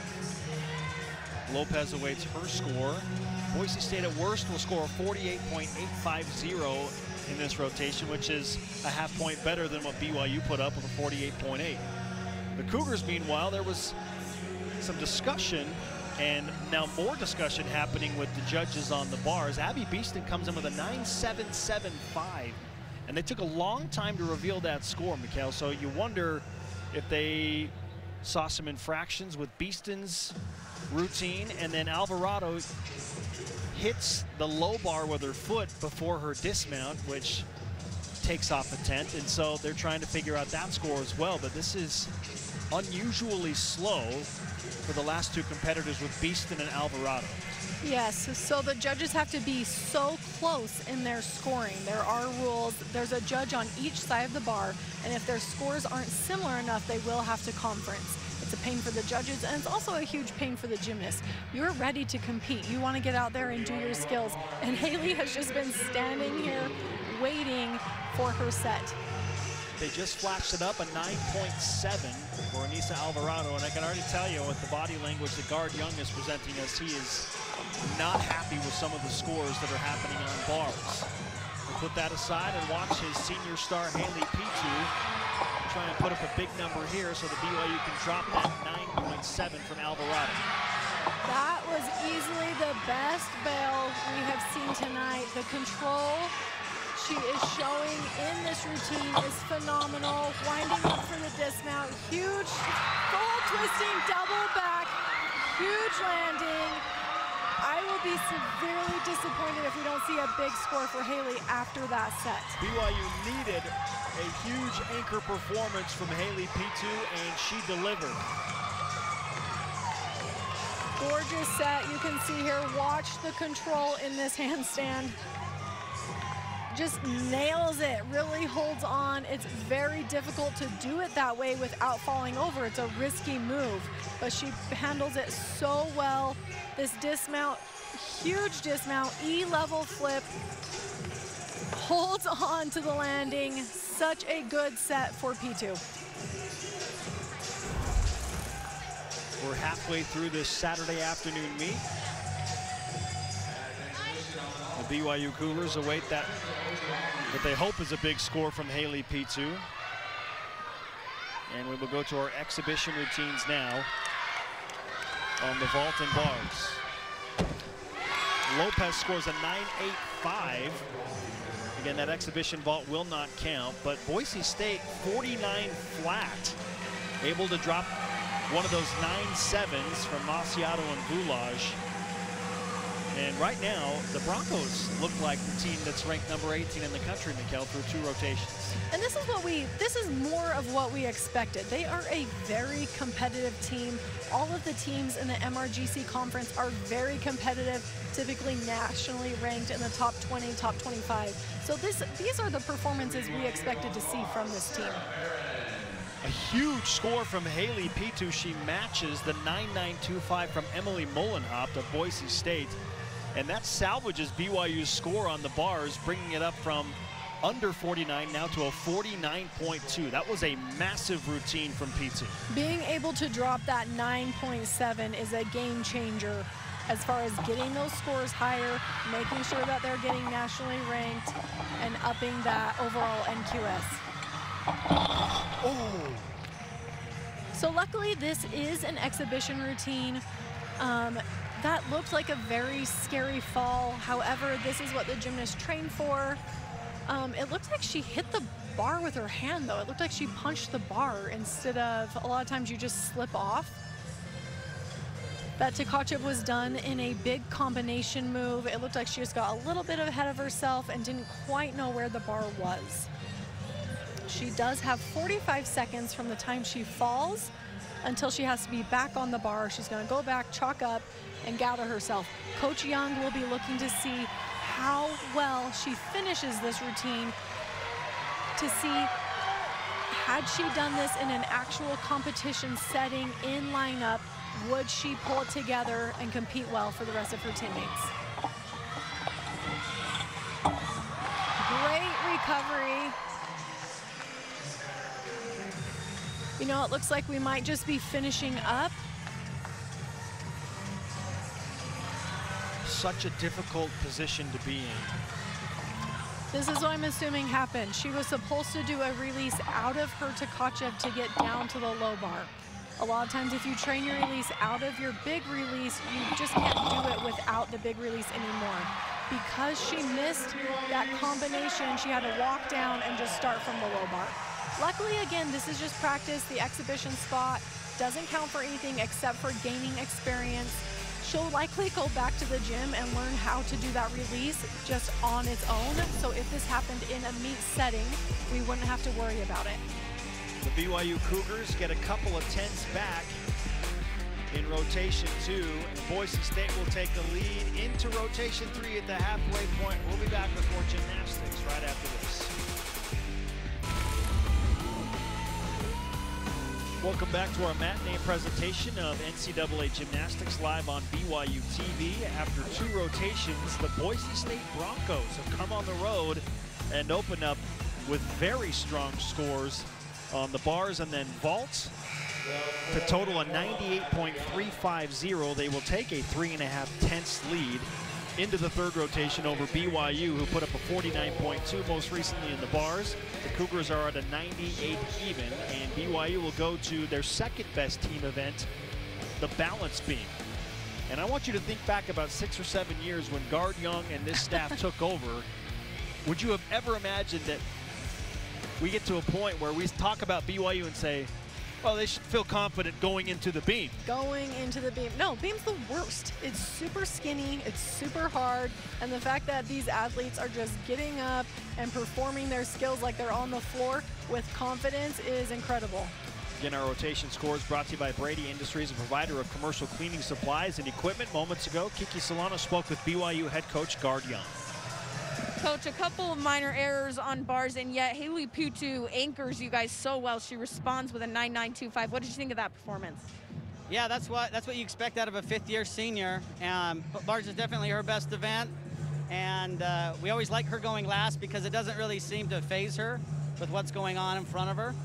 Lopez awaits her score. Boise State at worst will score 48.850 in this rotation, which is a half point better than what BYU put up with a 48.8. The Cougars, meanwhile, there was some discussion, and now more discussion happening with the judges on the bars. Abby Beeston comes in with a 9.775, and they took a long time to reveal that score, Mikhail. So you wonder if they saw some infractions with Beeston's routine, and then Alvarado hits the low bar with her foot before her dismount, which takes off a 10th, and so they're trying to figure out that score as well. But this is unusually slow for the last 2 competitors with Beeston and Alvarado. Yes, so the judges have to be so close in their scoring. There are rules. There's a judge on each side of the bar, and if their scores aren't similar enough, they will have to conference. It's a pain for the judges, and it's also a huge pain for the gymnasts. You're ready to compete. You want to get out there and do your skills. And Haley has just been standing here waiting for her set. They just flashed it up, a 9.7 for Anissa Alvarado, and I can already tell you with the body language that Guard Young is presenting us, he is not happy with some of the scores that are happening on bars. We'll put that aside and watch his senior star Haley Pichu try and put up a big number here so the BYU can drop that 9.7 from Alvarado. That was easily the best bail we have seen tonight. The control she is showing in this routine is phenomenal. Winding up for the dismount, huge full twisting double back, huge landing. I will be severely disappointed if we don't see a big score for Haley after that set. BYU needed a huge anchor performance from Haley P2, and she delivered. Gorgeous set. You can see here, watch the control in this handstand. Just nails it, really holds on. It's very difficult to do it that way without falling over. It's a risky move, but she handles it so well. This dismount, huge dismount, E-level flip, holds on to the landing. Such a good set for P2. We're halfway through this Saturday afternoon meet. The BYU Cougars await that what they hope is a big score from Haley P2. And we will go to our exhibition routines now on the vault and bars. Lopez scores a 9.85. Again, that exhibition vault will not count, but Boise State 49 flat, able to drop one of those 9.7s from Masiato and Boulage. And right now, the Broncos look like the team that's ranked number 18 in the country, Mikkel, through 2 rotations. And this is more of what we expected. They are a very competitive team. All of the teams in the MRGC conference are very competitive, typically nationally ranked in the top 20, top 25. So these are the performances we expected to see from this team. A huge score from Haley P2. She matches the 9.925 from Emily Mullenhopt of Boise State. And that salvages BYU's score on the bars, bringing it up from under 49 now to a 49.2. That was a massive routine from P2. Being able to drop that 9.7 is a game changer as far as getting those scores higher, making sure that they're getting nationally ranked, and upping that overall NQS. Oh! So luckily this is an exhibition routine. That looked like a very scary fall. However, this is what the gymnast trained for. It looked like she hit the bar with her hand, though. It looked like she punched the bar instead of, a lot of times you just slip off. That Tkachev was done in a big combination move. It looked like she just got a little bit ahead of herself and didn't quite know where the bar was. She does have 45 seconds from the time she falls until she has to be back on the bar. She's going to go back, chalk up, and gather herself. Coach Young will be looking to see how well she finishes this routine, to see, had she done this in an actual competition setting in lineup, would she pull it together and compete well for the rest of her teammates? Great recovery. You know, it looks like we might just be finishing up. Such a difficult position to be in. This is what I'm assuming happened. She was supposed to do a release out of her Tkachev to get down to the low bar. A lot of times if you train your release out of your big release, you just can't do it without the big release anymore. Because she missed that combination, she had to walk down and just start from the low bar. Luckily, again, this is just practice. The exhibition spot doesn't count for anything except for gaining experience. She'll likely go back to the gym and learn how to do that release just on its own. So if this happened in a meet setting, we wouldn't have to worry about it. The BYU Cougars get a couple of 10s back in rotation 2. And Boise State will take the lead into rotation 3 at the halfway point. We'll be back with more gymnastics right after this. Welcome back to our matinee presentation of NCAA Gymnastics live on BYU TV. After 2 rotations, the Boise State Broncos have come on the road and open up with very strong scores on the bars and then vaults to total a 98.350. They will take a 3.5 tenths lead into the third rotation over BYU, who put up a 49.2 most recently in the bars. The Cougars are at a 98 even, and BYU will go to their second best team event, the balance beam. And I want you to think back about 6 or 7 years when Guard Young and this staff took over. Would you have ever imagined that we get to a point where we talk about BYU and say, well, they should feel confident going into the beam? Going into the beam. No, beam's the worst. It's super skinny, it's super hard, and the fact that these athletes are just getting up and performing their skills like they're on the floor with confidence is incredible. Again, our rotation scores brought to you by Brady Industries, a provider of commercial cleaning supplies and equipment. Moments ago, Kiki Solano spoke with BYU head coach Guard Young. Coach, a couple of minor errors on bars, and yet Haley Putu anchors you guys so well. She responds with a 9.925. What did you think of that performance? Yeah, that's what you expect out of a fifth-year senior. Bars is definitely her best event, and we always like her going last because it doesn't really seem to phase her with what's going on in front of her.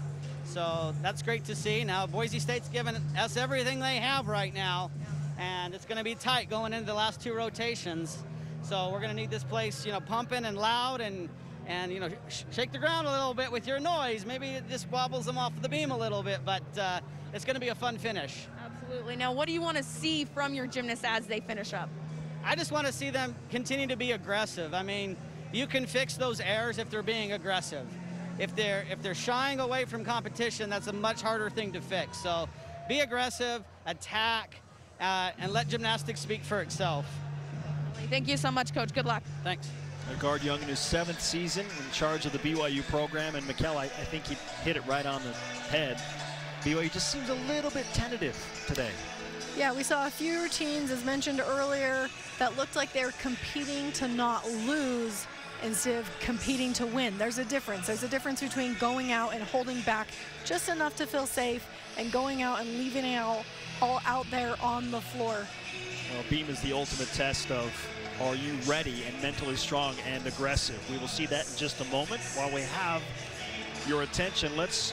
So that's great to see. Now Boise State's giving us everything they have right now, and it's going to be tight going into the last 2 rotations. So we're going to need this place, you know, pumping and loud, and you know, shake the ground a little bit with your noise. Maybe it just wobbles them off the beam a little bit, but it's going to be a fun finish. Absolutely. Now, what do you want to see from your gymnasts as they finish up? I just want to see them continue to be aggressive. I mean, you can fix those errors if they're being aggressive. If they're shying away from competition, that's a much harder thing to fix. So be aggressive, attack, and let gymnastics speak for itself. Thank you so much, Coach. Good luck. Thanks. Guard Young in his 7th season in charge of the BYU program, and Mikkel, I think he hit it right on the head. BYU just seems a little bit tentative today. Yeah, we saw a few routines, as mentioned earlier, that looked like they were competing to not lose instead of competing to win. There's a difference. There's a difference between going out and holding back just enough to feel safe and going out and leaving it all out there on the floor. Well, beam is the ultimate test of, are you ready and mentally strong and aggressive? We will see that in just a moment. While we have your attention, let's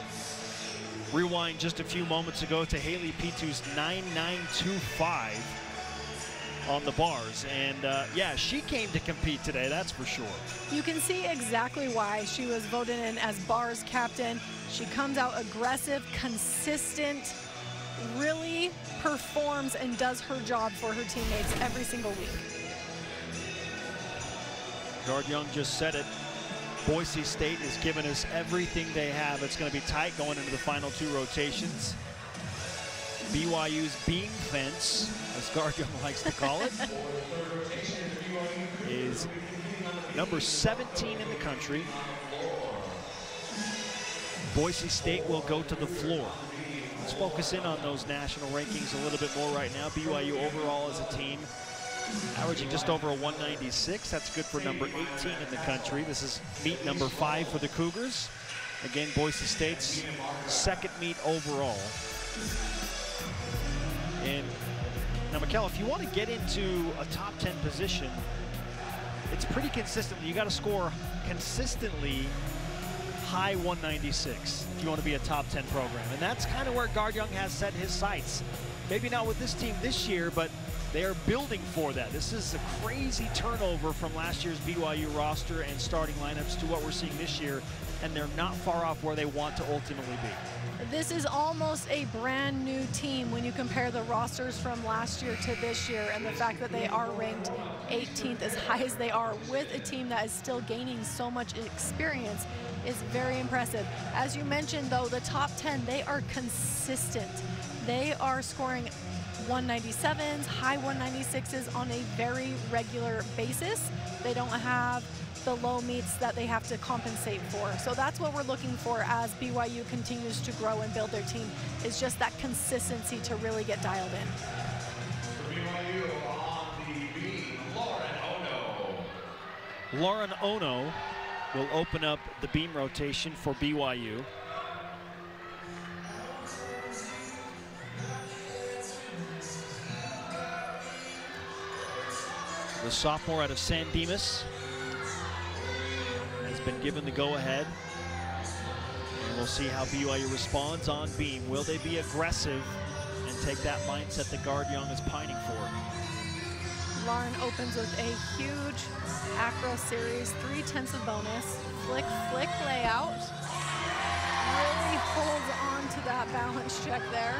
rewind just a few moments ago to Haley Putu's 9.925 on the bars. And yeah, she came to compete today, that's for sure. You can see exactly why she was voted in as bars captain. She comes out aggressive, consistent, really performs and does her job for her teammates every single week. Guard Young just said it. Boise State is giving us everything they have. It's going to be tight going into the final 2 rotations. BYU's beam fence, as Guard Young likes to call it, is number 17 in the country. Boise State will go to the floor. Let's focus in on those national rankings a little bit more right now. BYU overall as a team averaging just over a 196. That's good for number 18 in the country. This is meet number 5 for the Cougars. Again, Boise State's 2nd meet overall. And now, Mikkel, if you want to get into a top 10 position, it's pretty consistent. You got to score consistently high 196 if you want to be a top 10 program. And that's kind of where Guard Young has set his sights. Maybe not with this team this year, but they are building for that. This is a crazy turnover from last year's BYU roster and starting lineups to what we're seeing this year, and they're not far off where they want to ultimately be. This is almost a brand new team when you compare the rosters from last year to this year, and the fact that they are ranked 18th as high as they are with a team that is still gaining so much experience is very impressive. As you mentioned, though, the top 10, they are consistent. They are scoring 197s, high 196s on a very regular basis. They don't have the low meets that they have to compensate for. So that's what we're looking for as BYU continues to grow and build their team, is just that consistency to really get dialed in. For BYU on the beam, Lauren Ono will open up the beam rotation for BYU. The sophomore out of San Dimas has been given the go-ahead. And we'll see how BYU responds on beam. Will they be aggressive and take that mindset that Guard Young is pining for? Lauren opens with a huge acro series, 3/10 of bonus, flick, flick layout. Really holds on to that balance check there.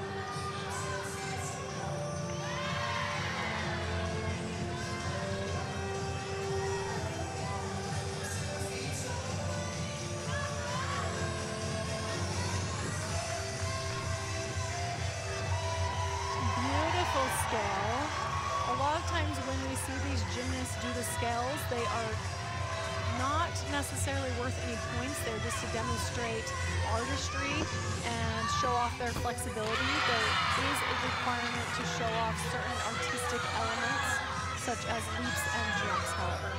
Beautiful scale. A lot of times when we see these gymnasts do the scales, they are not necessarily worth any points. They're just to demonstrate artistry and show off their flexibility. There is a requirement to show off certain artistic elements, such as leaps and jumps, however.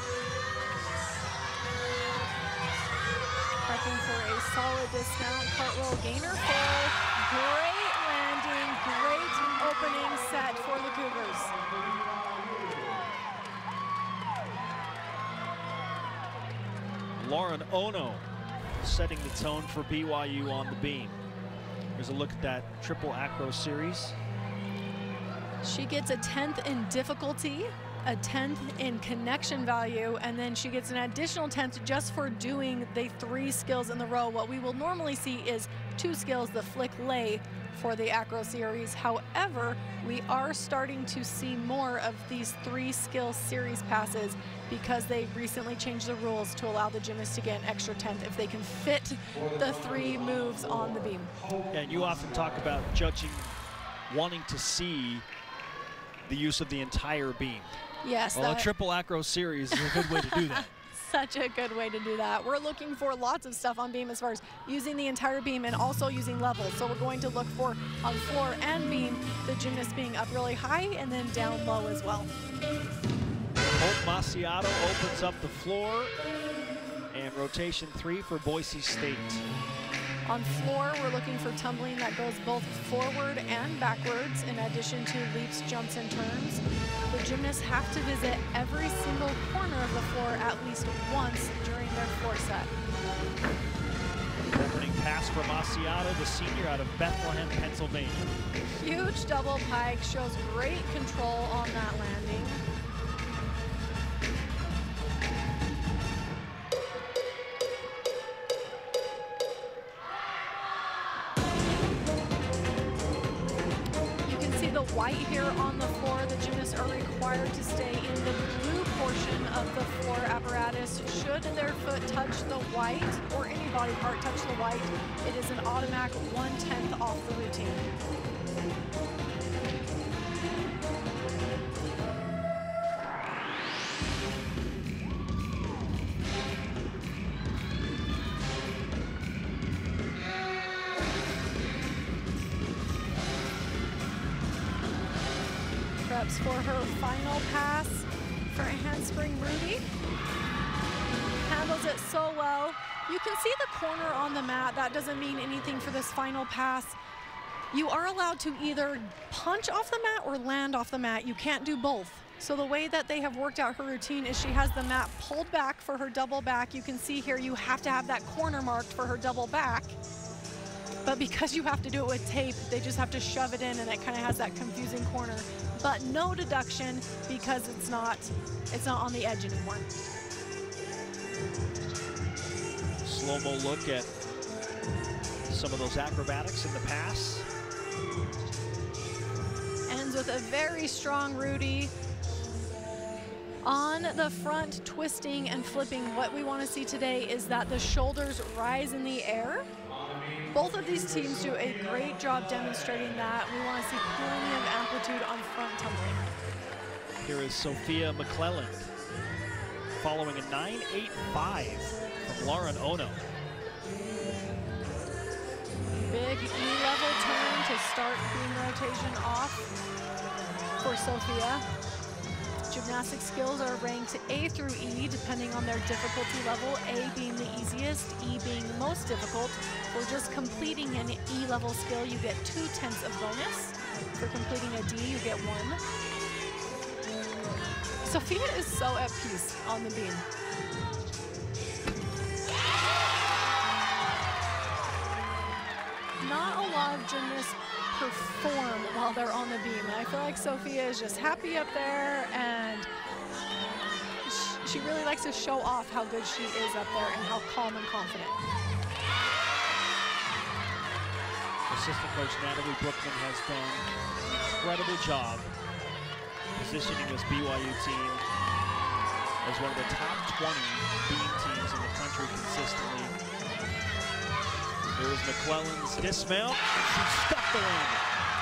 Prepping for a solid dismount, cartwheel gainer full. Great landing, great opening set for the Cougars. Lauren Ono setting the tone for BYU on the beam. Here's a look at that triple acro series. She gets a 10th in difficulty, a 10th in connection value, and then she gets an additional 10th just for doing the 3 skills in the row. What we will normally see is 2 skills, the flick lay for the acro series. However, we are starting to see more of these 3 skill series passes because they recently changed the rules to allow the gymnast to get an extra 10th if they can fit the 3 moves on the beam. And you often talk about judging wanting to see the use of the entire beam. Yes. Well, a triple acro series is a good way to do that. Such a good way to do that. We're looking for lots of stuff on beam as far as using the entire beam and also using levels. So we're going to look for on floor and beam, the gymnast being up really high and then down low as well. Hope Maciato opens up the floor, and rotation 3 for Boise State. On floor, we're looking for tumbling that goes both forward and backwards, in addition to leaps, jumps, and turns. The gymnasts have to visit every single corner of the floor at least once during their floor set. Opening pass for Maciato, the senior out of Bethlehem, Pennsylvania. Huge double pike, shows great control on that landing. White here on the floor. The gymnasts are required to stay in the blue portion of the floor apparatus. Should their foot touch the white or any body part touch the white, it is an automatic 1/10 off the routine. For her final pass for a handspring Rudy. Handles it so well. You can see the corner on the mat. That doesn't mean anything for this final pass. You are allowed to either punch off the mat or land off the mat. You can't do both. So the way that they have worked out her routine is she has the mat pulled back for her double back. You can see here you have to have that corner marked for her double back. But because you have to do it with tape, they just have to shove it in, and it kind of has that confusing corner. But no deduction because it's not on the edge anymore. Slow-mo look at some of those acrobatics in the pass. Ends with a very strong Rudy. On the front, twisting and flipping, what we want to see today is that the shoulders rise in the air. Both of these teams do a great job demonstrating that. We want to see plenty of amplitude on front tumbling. Here is Sophia McClelland following a 9.85 from Lauren Ono. Big E-level turn to start beam rotation off for Sophia. Gymnastic skills are ranked A through E depending on their difficulty level, A being the easiest, E being the most difficult. For just completing an E-level skill, you get 2/10 of bonus. For completing a D, you get 1. Sophia is so at peace on the beam. Not a lot of gymnasts perform while they're on the beam. And I feel like Sophia is just happy up there, and she really likes to show off how good she is up there and how calm and confident. Assistant coach Natalie Brookman has done an incredible job positioning this BYU team as one of the top 20 beam teams in the country consistently. Here's McClellan's dismount. She stuck the landing.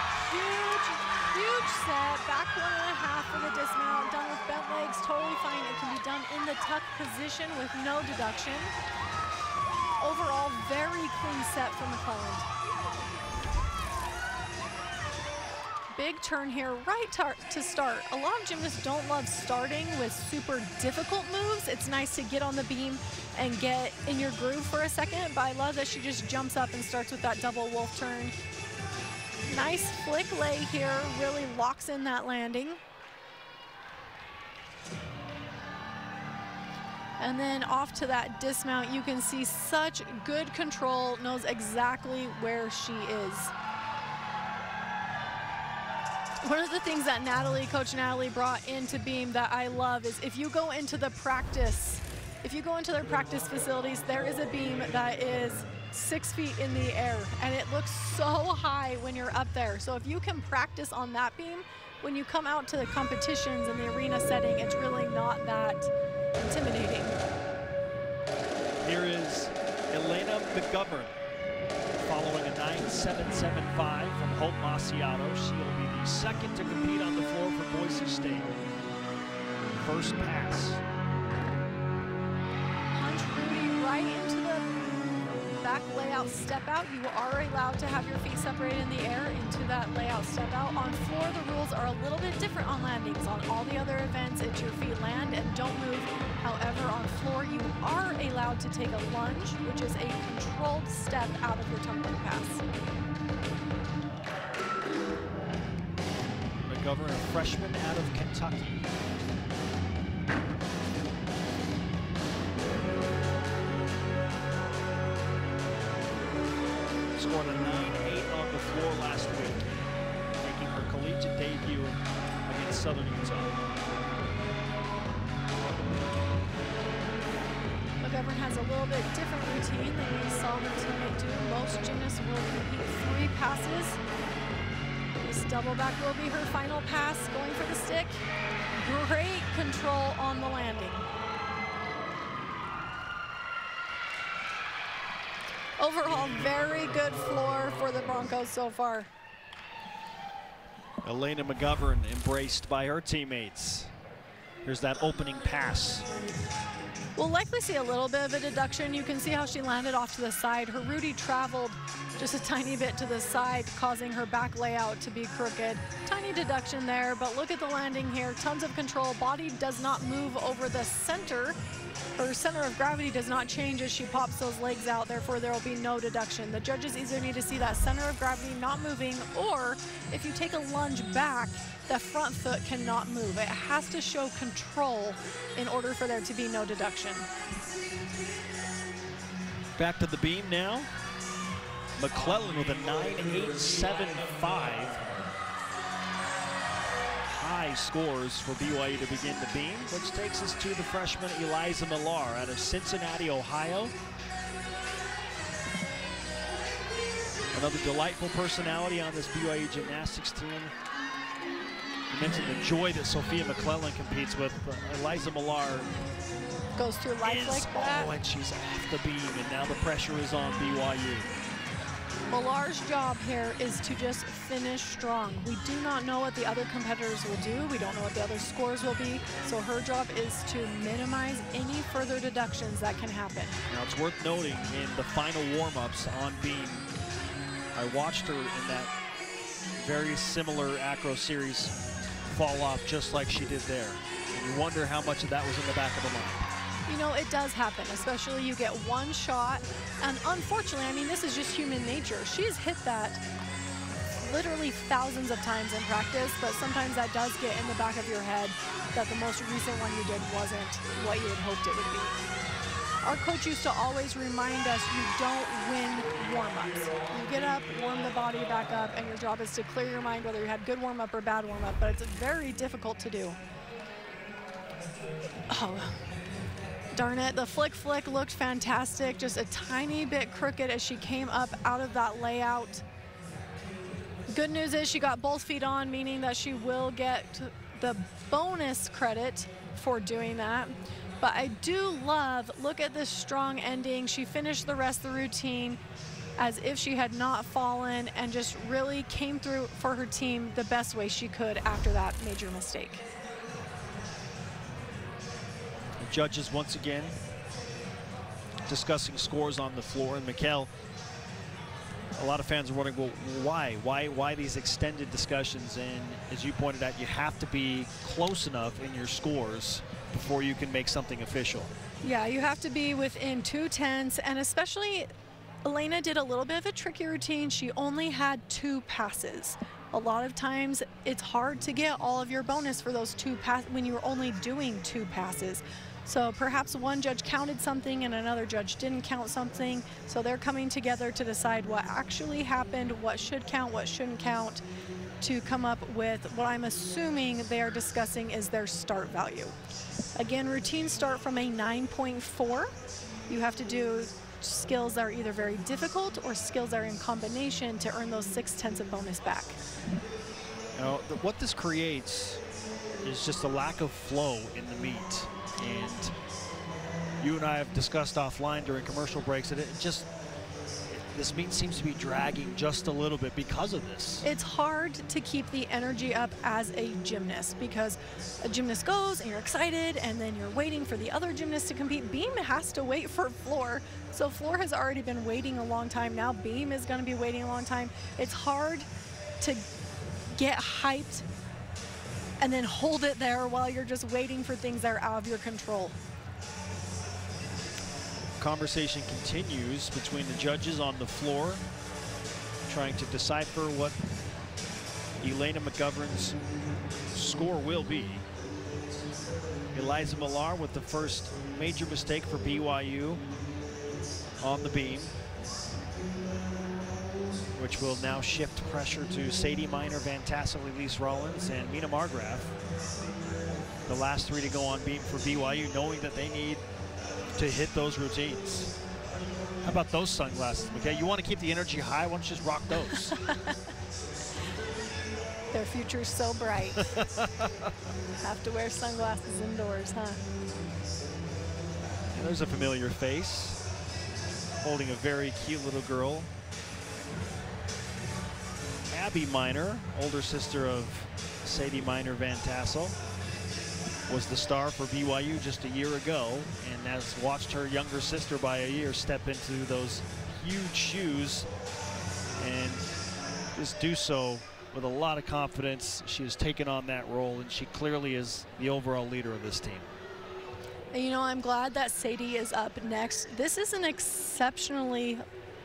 Huge set. Back 1.5 for the dismount. Done with bent legs. Totally fine. It can be done in the tuck position with no deduction. Overall, very clean set for McClellan. Big turn here, right to start. A lot of gymnasts don't love starting with super difficult moves. It's nice to get on the beam and get in your groove for a second, but I love that she just jumps up and starts with that double wolf turn. Nice flick lay here, really locks in that landing. And then off to that dismount, you can see such good control, knows exactly where she is. One of the things that Coach Natalie brought into beam that I love is if you go into their practice facilities, there is a beam that is 6 feet in the air, and it looks so high when you're up there. So if you can practice on that beam, when you come out to the competitions in the arena setting, it's really not that intimidating. Here is Elena McGovern following a 9.775 from Hope Masiato. She'll be the second to compete on the floor for Boise State. First pass. Punch Rudy right into the back layout step out. You are allowed to have your feet separated in the air into that layout step out. On floor, the rules are a little bit different on landings. On all the other events, it's your feet land and don't move. However, on floor, you are allowed to take a lunge, which is a controlled step out of your tumbling pass. McGovern, a freshman out of Kentucky. Scored a 9.8 on the floor last week, making her collegiate debut against Southern Utah. McGovern has a little bit different routine than we saw her teammate do. Most gymnasts will compete 3 passes. This double back will be her final pass, going for the stick. Great control on the landing. Overall, very good floor for the Broncos so far. Elena McGovern embraced by her teammates. Here's that opening pass. We'll likely see a little bit of a deduction. You can see how she landed off to the side. Her Rudy traveled just a tiny bit to the side, causing her back layout to be crooked. Tiny deduction there, but look at the landing here. Tons of control. Body does not move over the center. Her center of gravity does not change as she pops those legs out, therefore there will be no deduction. The judges either need to see that center of gravity not moving, or if you take a lunge back, the front foot cannot move. It has to show control in order for there to be no deduction. Back to the beam now. McClellan with a 9.875. High scores for BYU to begin the beam, which takes us to the freshman Eliza Millar out of Cincinnati, Ohio. Another delightful personality on this BYU gymnastics team. You mentioned the joy that Sophia McClellan competes with. Eliza Millar goes through life like that. Oh, and she's off the beam, and now the pressure is on BYU. Millar's job here is to just finish strong. We do not know what the other competitors will do. We don't know what the other scores will be. So her job is to minimize any further deductions that can happen. Now it's worth noting in the final warm-ups on beam, I watched her in that very similar acro series fall off just like she did there. And you wonder how much of that was in the back of her mind. You know, it does happen, especially you get one shot. And unfortunately, I mean, this is just human nature. She's hit that literally thousands of times in practice, but sometimes that does get in the back of your head that the most recent one you did wasn't what you had hoped it would be. Our coach used to always remind us, you don't win warm-ups. You get up, warm the body back up, and your job is to clear your mind whether you had good warm-up or bad warm-up, but it's very difficult to do. Oh, darn it, the flick looked fantastic, just a tiny bit crooked as she came up out of that layout. Good news is she got both feet on, meaning that she will get the bonus credit for doing that. But I do love, look at this strong ending. She finished the rest of the routine as if she had not fallen and just really came through for her team the best way she could after that major mistake. The judges once again discussing scores on the floor. And Mikkel, a lot of fans are wondering, well, why these extended discussions? And as you pointed out, you have to be close enough in your scores before you can make something official. Yeah, you have to be within 2 tenths, and especially Elena did a little bit of a tricky routine. She only had 2 passes. A lot of times it's hard to get all of your bonus for those 2 passes when you're only doing 2 passes. So perhaps one judge counted something and another judge didn't count something. So they're coming together to decide what actually happened, what should count, what shouldn't count, to come up with what I'm assuming they are discussing is their start value. Again, routines start from a 9.4. You have to do skills that are either very difficult or skills that are in combination to earn those 6 tenths of bonus back. Now, what this creates is just a lack of flow in the meet. And you and I have discussed offline during commercial breaks that this meet seems to be dragging just a little bit because of this. It's hard to keep the energy up as a gymnast because a gymnast goes and you're excited and then you're waiting for the other gymnast to compete. Beam has to wait for floor. So floor has already been waiting a long time. Now beam is going to be waiting a long time. It's hard to get hyped and then hold it there while you're just waiting for things that are out of your control. Conversation continues between the judges on the floor, trying to decipher what Elena McGovern's score will be. Eliza Millar with the first major mistake for BYU on the beam, which will now shift pressure to Sadie Miner, Van Tassel, Elise Rollins, and Mina Margraf. The last 3 to go on beam for BYU, knowing that they need to hit those routines. How about those sunglasses, okay? You want to keep the energy high, why don't you just rock those? Their future's so bright. Have to wear sunglasses indoors, huh? And there's a familiar face holding a very cute little girl. Abby Miner, older sister of Sadie Miner Van Tassel, was the star for BYU just a year ago and has watched her younger sister by a year step into those huge shoes and just do so with a lot of confidence. She has taken on that role and she clearly is the overall leader of this team. And you know, I'm glad that Sadie is up next. This is an exceptionally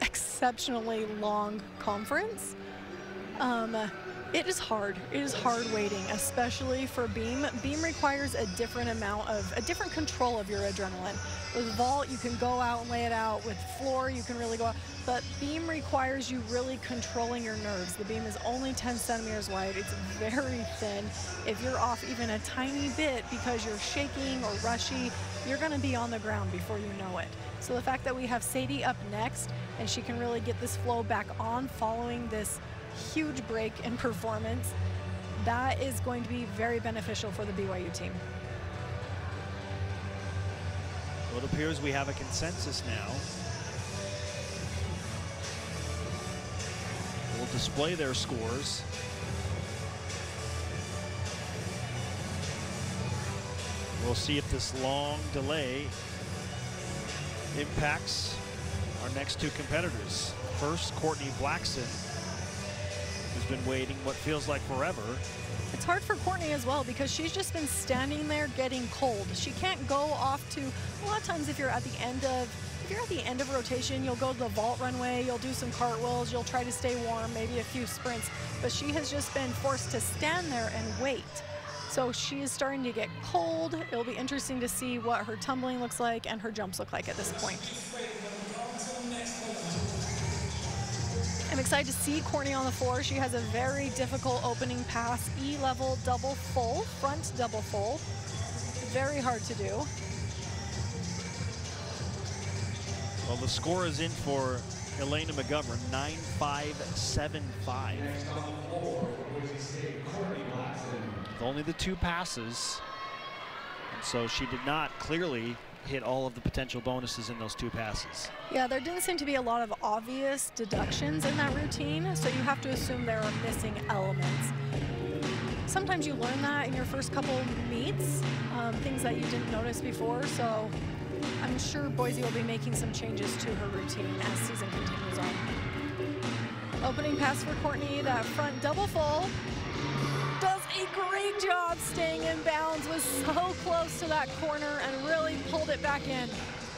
long conference. It is hard. It is hard waiting, especially for beam. Beam requires a different control of your adrenaline. With vault, you can go out and lay it out. With floor, you can really go out. But beam requires you really controlling your nerves. The beam is only 10 centimeters wide. It's very thin. If you're off even a tiny bit because you're shaking or rushy, you're going to be on the ground before you know it. So the fact that we have Sadie up next and she can really get this flow back on following this huge break in performance, that is going to be very beneficial for the BYU team. Well, it appears we have a consensus now. We'll display their scores. We'll see if this long delay impacts our next 2 competitors. First, Courtney Blackson, who's been waiting what feels like forever. It's hard for Courtney as well because she's just been standing there getting cold. She can't go off to, a lot of times if you're at the end of rotation, you'll go to the vault runway, you'll do some cartwheels, you'll try to stay warm, maybe a few sprints, but she has just been forced to stand there and wait. So she is starting to get cold. It'll be interesting to see what her tumbling looks like and her jumps look like at this point. I'm excited to see Courtney on the floor. She has a very difficult opening pass, E-level double full, front double full. Very hard to do. Well, the score is in for Elena McGovern, 9.575. With only the 2 passes. And so she did not clearly hit all of the potential bonuses in those 2 passes. Yeah, there didn't seem to be a lot of obvious deductions in that routine, so you have to assume there are missing elements. Sometimes you learn that in your first couple meets, things that you didn't notice before, so I'm sure Boise will be making some changes to her routine as season continues on. Opening pass for Courtney, that front double full. Does a great job staying in bounds, was so close to that corner and really pulled it back in.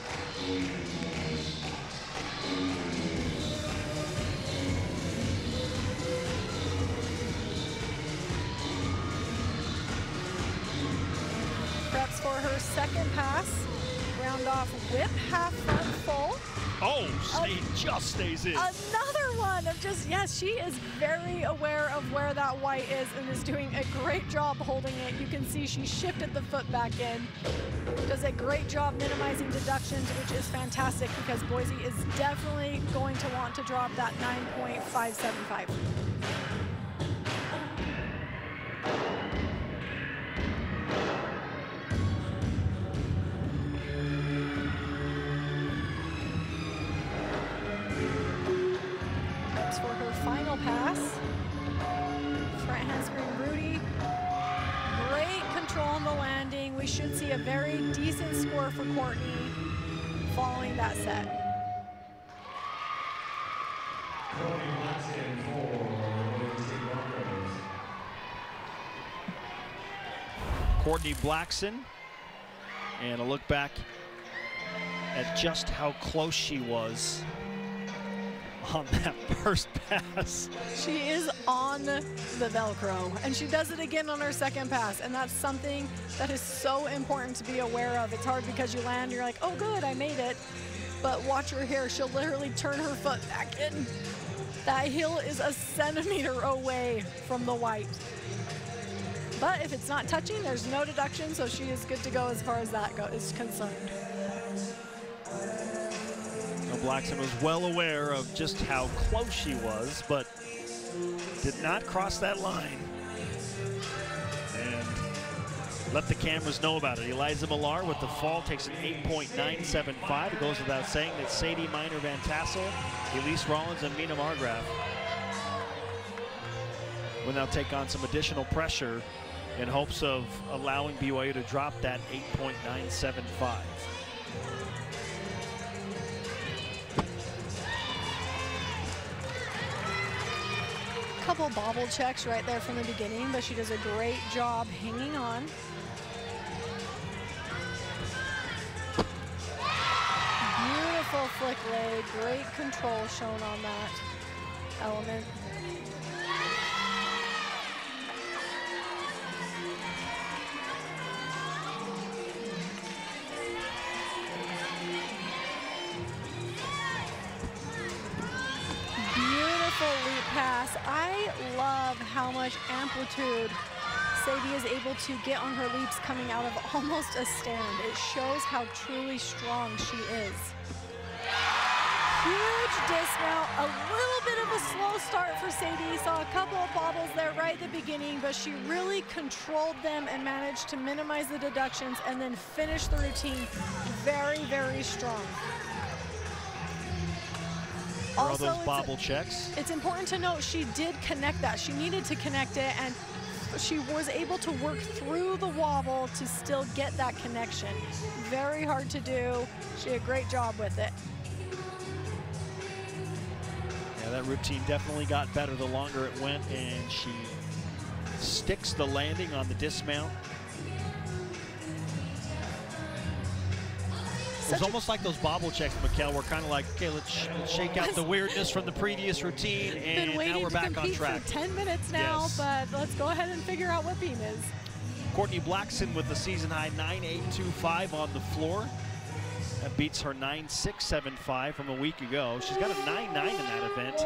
Preps for her second pass. Round off whip, half front full. Oh, just stays in. Another one of just, yes, she is very aware of where that white is and is doing a great job holding it. You can see she shifted the foot back in. Does a great job minimizing deductions, which is fantastic because Boise is definitely going to want to drop that 9.575. For her final pass, front handspring Rudy, great control on the landing. We should see a very decent score for Courtney following that set. Courtney Blackson, and a look back at just how close she was on that first pass. She is on the Velcro, and she does it again on her second pass, and that's something that is so important to be aware of. It's hard because you land, you're like, oh good, I made it, but watch her here. She'll literally turn her foot back in. That heel is a centimeter away from the white. But if it's not touching, there's no deduction, so she is good to go as far as that is concerned. Blackson was well aware of just how close she was, but did not cross that line. And let the cameras know about it. Eliza Millar with the fall takes an 8.975. It goes without saying that Sadie Miner Van Tassel, Elise Rollins, and Mina Margraf will now take on some additional pressure in hopes of allowing BYU to drop that 8.975. Couple bobble checks right there from the beginning, but she does a great job hanging on. Beautiful flick leg, great control shown on that element. Leap pass. I love how much amplitude Sadie is able to get on her leaps coming out of almost a stand. It shows how truly strong she is. Huge dismount, a little bit of a slow start for Sadie. Saw a couple of bobbles there right at the beginning, but she really controlled them and managed to minimize the deductions and then finish the routine very, very strong. All those bobble checks. It's important to note she did connect that. She needed to connect it, and she was able to work through the wobble to still get that connection. Very hard to do. She did a great job with it. Yeah, that routine definitely got better the longer it went, and she sticks the landing on the dismount. It was almost like those bobble checks, Mikkel, were kind of like, okay, let's shake out the weirdness from the previous routine, and now we're back on track. For 10 minutes now, yes. But let's go ahead and figure out what beam is. Courtney Blackson with the season high 9.825 on the floor. That beats her 9.675 from a week ago. She's got a 9.9 in that event.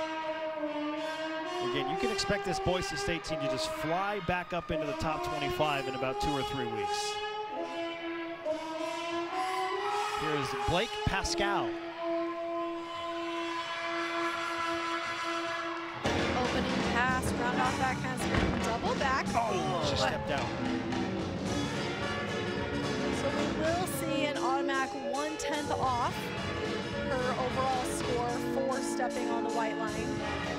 Again, you can expect this Boise State team to just fly back up into the top 25 in about 2 or 3 weeks. Here's Blake Pascal. Opening pass, round off backhand screen, double back. Oh, she stepped out. So we will see an automatic 1/10 off her overall score for stepping on the white line.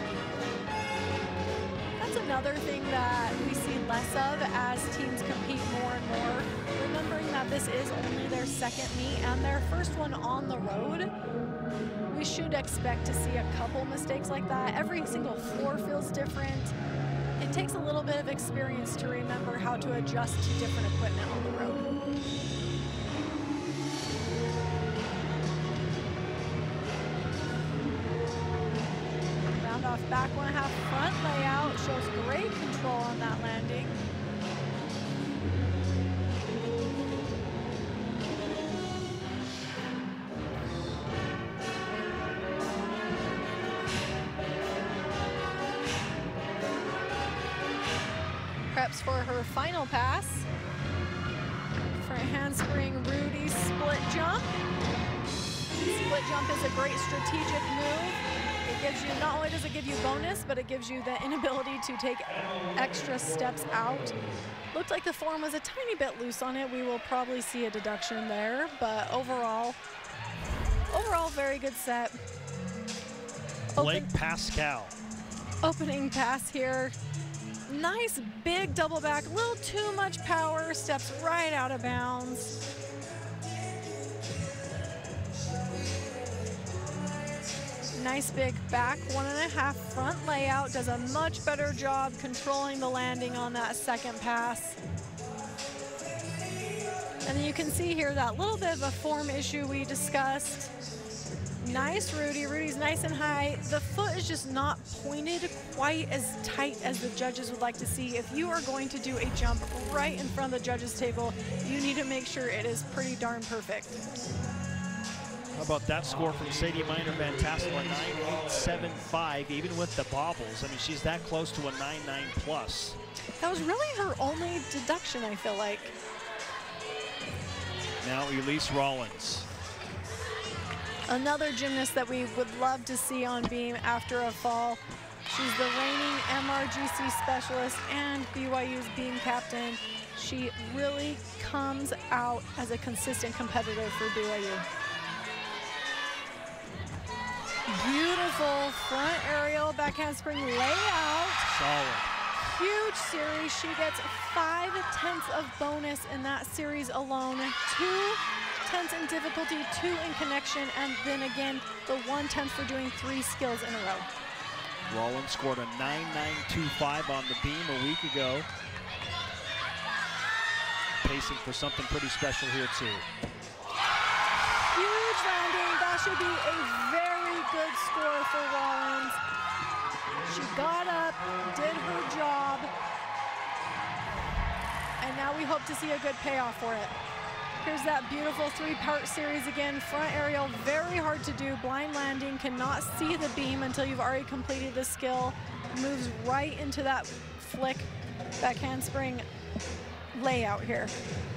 That's another thing that we see less of as teams compete more and more. Remembering that this is only their second meet and their first one on the road, we should expect to see a couple mistakes like that. Every single floor feels different. It takes a little bit of experience to remember how to adjust to different equipment on the road. Round off back 1/2 front layout, shows great control on that landing. Preps for her final pass. Front handspring Rudy split jump. Split jump is a great strategic move. It gives you, not only does it give you bonus, but it gives you the inability to take extra steps out. Looked like the form was a tiny bit loose on it. We will probably see a deduction there, but overall very good set. Blake Pascal. Opening pass here. Nice big double back, a little too much power, steps right out of bounds. Nice big back 1.5 front layout, does a much better job controlling the landing on that second pass. And then you can see here that little bit of a form issue we discussed. Nice Rudy, Rudy's nice and high. The foot is just not pointed quite as tight as the judges would like to see. If you are going to do a jump right in front of the judges table, you need to make sure it is pretty darn perfect. How about that score from Sadie Miner Van Tassel, a 9.875, even with the bobbles. I mean, she's that close to a 9.9 plus. That was really her only deduction, I feel like. Now Elise Rollins. Another gymnast that we would love to see on beam after a fall. She's the reigning MRGC specialist and BYU's beam captain. She really comes out as a consistent competitor for BYU. Beautiful front aerial back handspring layout. Solid. Huge series. She gets 5/10 of bonus in that series alone. 2/10 in difficulty, 2 in connection, and then again, the 1/10 for doing 3 skills in a row. Rollins scored a 9.925 on the beam a week ago. Pacing for something pretty special here too. Huge landing. That should be a very good score for Rollins. She got up, did her job, and now we hope to see a good payoff for it. Here's that beautiful 3-part series again. Front aerial, very hard to do. Blind landing, cannot see the beam until you've already completed the skill. Moves right into that flick, back handspring layout here.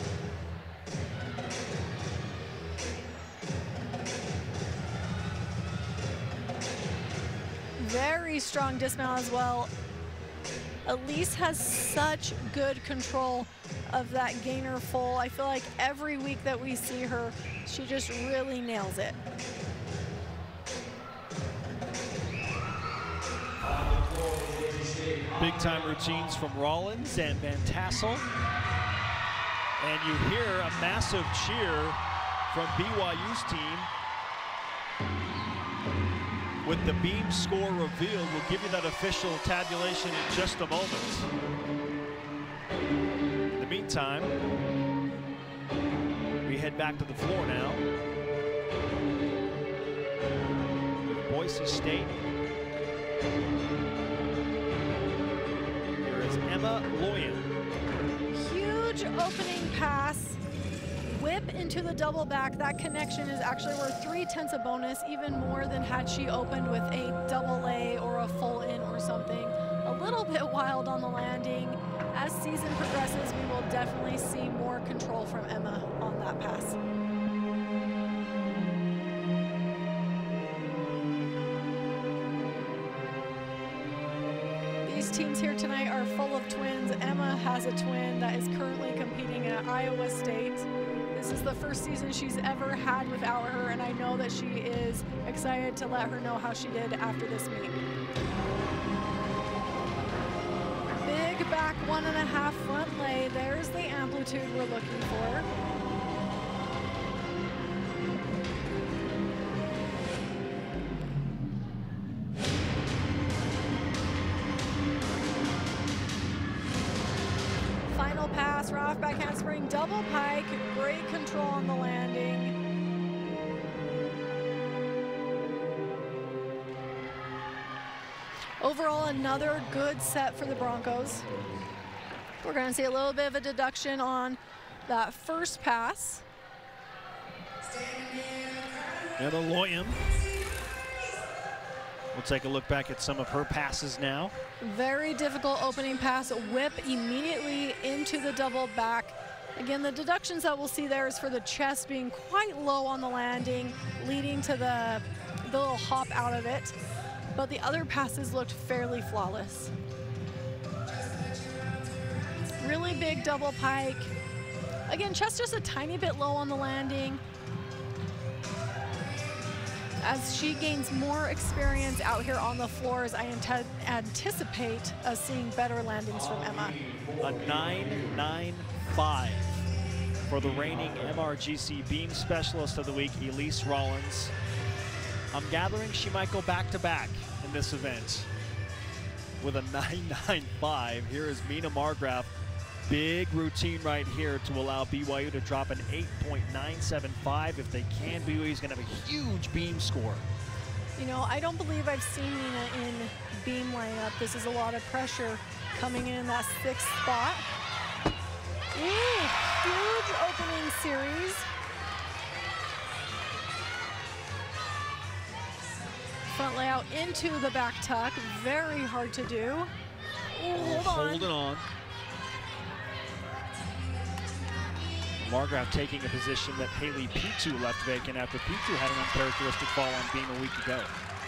Very strong dismount as well. Elise has such good control of that gainer full. I feel like every week that we see her, she just really nails it. Big time routines from Rollins and Van Tassel. And you hear a massive cheer from BYU's team. With the beam score revealed, we'll give you that official tabulation in just a moment. In the meantime, we head back to the floor now. Boise State. Here is Emma Loyan. opening pass, whip into the double back. That connection is actually worth 3/10 a bonus, even more than had she opened with a double A or a full in or something. A little bit wild on the landing. As season progresses, we will definitely see more control from Emma on that pass. These teams here tonight are full of twins. Emma has a twin that is currently competing at Iowa State. This is the first season she's ever had without her, and I know that she is excited to let her know how she did after this meet. Big back 1.5 front lay. There's the amplitude we're looking for. Final pass, right off back handspring, double pike, great control on the landing. Overall, another good set for the Broncos. We're going to see a little bit of a deduction on that first pass. Now the Loyam. We'll take a look back at some of her passes now. Very difficult opening pass, whip immediately into the double back. Again, the deductions that we'll see there is for the chest being quite low on the landing, leading to the little hop out of it. But the other passes looked fairly flawless. Really big double pike. Again, chest just a tiny bit low on the landing. As she gains more experience out here on the floors, I anticipate us seeing better landings from Emma. A 9.95 for the reigning MRGC Beam Specialist of the Week, Elise Rollins. I'm gathering she might go back-to-back in this event with a 9.95. Here is Mina Margraf. Big routine right here to allow BYU to drop an 8.975. If they can, BYU is going to have a huge beam score. You know, I don't believe I've seen Mina in beam lineup. This is a lot of pressure coming in that 6th spot. Ooh, huge opening series. Front layout into the back tuck, very hard to do. Ooh, hold on. Holding on. Margraf taking a position that Haley Pitu left vacant after Pitu had an uncharacteristic fall on beam a week ago.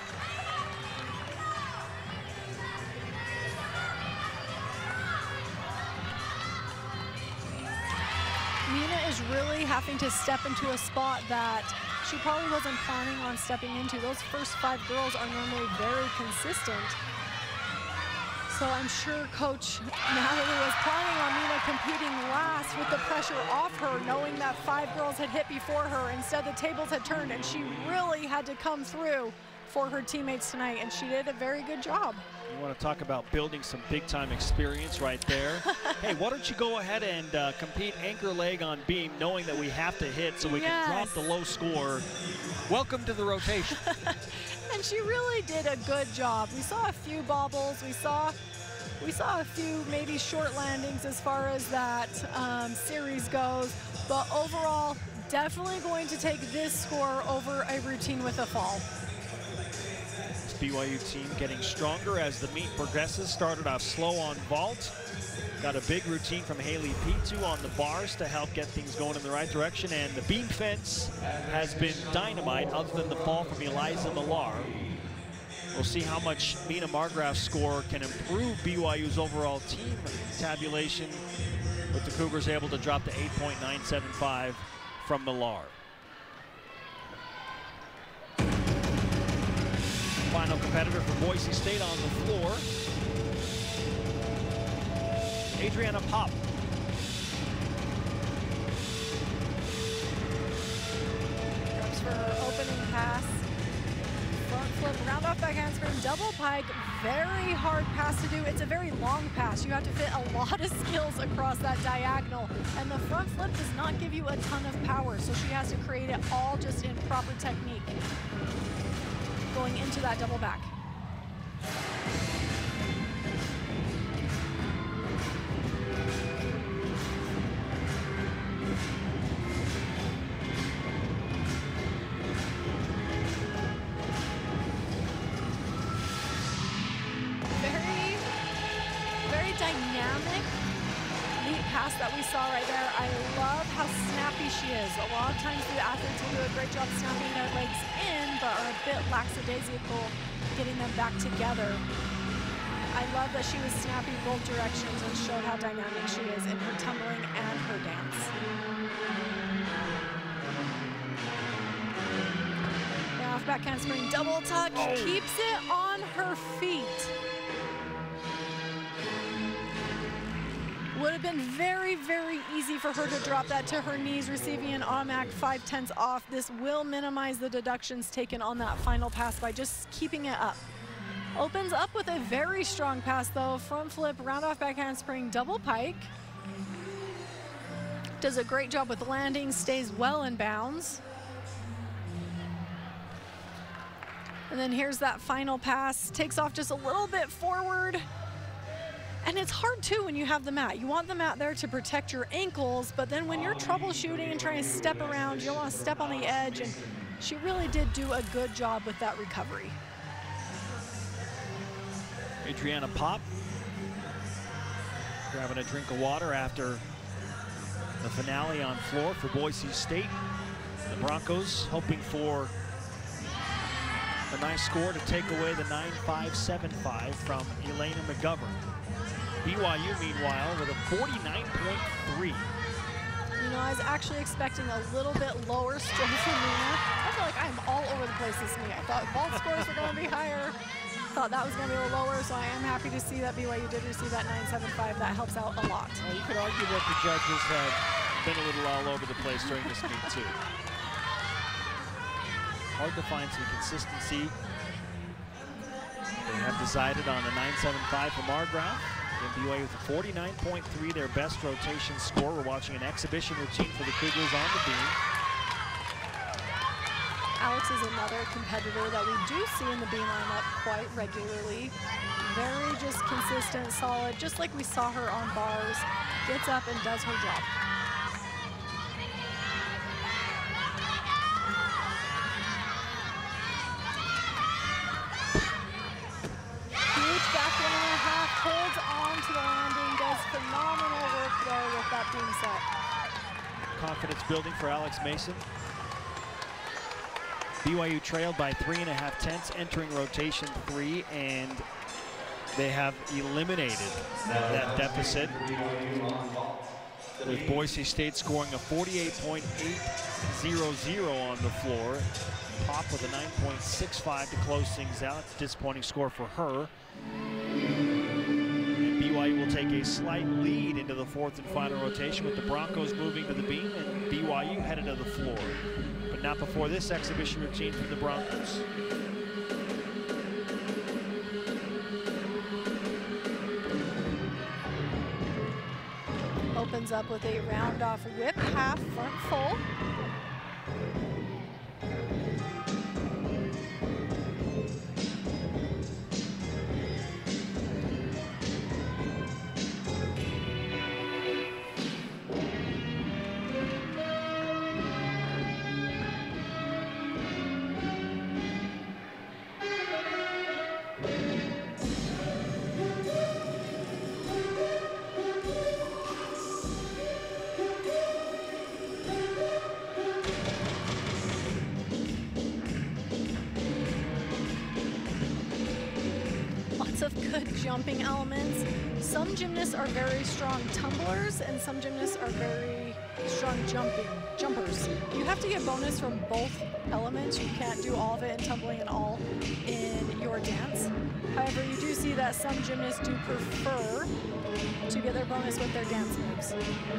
Mina is really having to step into a spot that she probably wasn't planning on stepping into. Those first 5 girls are normally very consistent. So I'm sure Coach Natalie was planning on Mina competing last with the pressure off her, knowing that 5 girls had hit before her. Instead, the tables had turned, and she really had to come through for her teammates tonight, and she did a very good job. You want to talk about building some big-time experience right there. Hey, why don't you go ahead and compete anchor leg on beam, knowing that we have to hit so we can drop the low score. Welcome to the rotation. And she really did a good job. We saw a few bobbles. We saw a few maybe short landings as far as that series goes. But overall, definitely going to take this score over a routine with a fall. This BYU team getting stronger as the meet progresses. Started off slow on vault. Got a big routine from Haley Pitu on the bars to help get things going in the right direction. And the beam fence has been dynamite other than the fall from Eliza Millar. We'll see how much Mina Margraf's score can improve BYU's overall team tabulation, with the Cougars able to drop to 8.975 from Millar. Final competitor for Boise State on the floor, Adriana Pop. Comes for her opening pass. Front flip, round off back handspring, double pike, very hard pass to do. It's a very long pass. You have to fit a lot of skills across that diagonal. And the front flip does not give you a ton of power, so she has to create it all just in proper technique. Going into that double back. pass that we saw right there. I love how snappy she is. A lot of times the athletes will do a great job snapping their legs in, but are a bit lackadaisical getting them back together. I love that she was snappy both directions and showed how dynamic she is in her tumbling and her dance. Now off back handspring double tuck, keeps it on her feet. Would have been very, very easy for her to drop that to her knees, receiving an automatic 5/10 off. This will minimize the deductions taken on that final pass by just keeping it up. Opens up with a very strong pass though. Front flip, round off back handspring, double pike. Does a great job with landing, stays well in bounds. And then here's that final pass, takes off just a little bit forward. And it's hard too when you have the mat. You want the mat there to protect your ankles, but then when you're troubleshooting and trying to step around, you don't want to step on the edge, and she really did do a good job with that recovery. Adriana Pop grabbing a drink of water after the finale on floor for Boise State. The Broncos hoping for a nice score to take away the 9.575 from Elena McGovern. BYU, meanwhile, with a 49.3. You know, I was actually expecting a little bit lower score from Nina. I feel like I'm all over the place this meet. I thought vault scores were going to be higher. Thought that was going to be a little lower, so I am happy to see that BYU did receive that 9.75. That helps out a lot. Well, you could argue that the judges have been a little all over the place during this meet, too. Hard to find some consistency. They have decided on a 9.75 for Margraf. And BYU with a 49.3, their best rotation score. We're watching an exhibition routine for the Cougars on the beam. Alex is another competitor that we do see in the beam lineup quite regularly. Very just consistent, solid, just like we saw her on bars. Gets up and does her job. Huge back 1.5, holds on to the landing, does phenomenal work there with that beam set. Confidence building for Alex Mason. BYU trailed by 3.5 tenths entering rotation 3, and they have eliminated that deficit with Boise State scoring a 48.800 on the floor. Pop with a 9.65 to close things out. It's a disappointing score for her. And BYU will take a slight lead into the fourth and final rotation with the Broncos moving to the beam and BYU headed to the floor. But not before this exhibition routine from the Broncos. Opens up with a round off whip, half front full. Of good jumping elements. Some gymnasts are very strong tumblers and some gymnasts are very strong jumpers. You have to get bonus from both elements. You can't do all of it in tumbling and all in your dance. However, you do see that some gymnasts do prefer to get their bonus with their dance moves.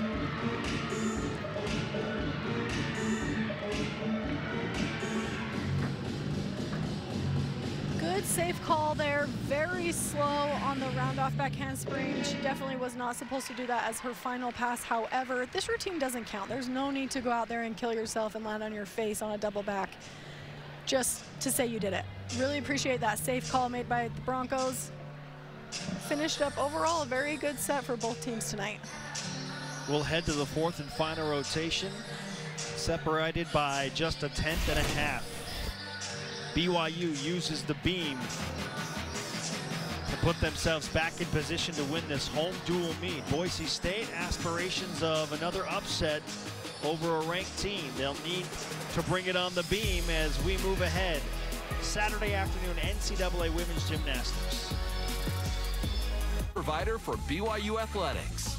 Good safe call there, very slow on the round off back handspring. She definitely was not supposed to do that as her final pass. However, this routine doesn't count. There's no need to go out there and kill yourself and land on your face on a double back just to say you did it. Really appreciate that safe call made by the Broncos. Finished up overall a very good set for both teams tonight. We'll head to the fourth and final rotation, separated by just a 1/10.5. BYU uses the beam to put themselves back in position to win this home dual meet. Boise State, aspirations of another upset over a ranked team. They'll need to bring it on the beam as we move ahead. Saturday afternoon, NCAA Women's Gymnastics. Provider for BYU Athletics.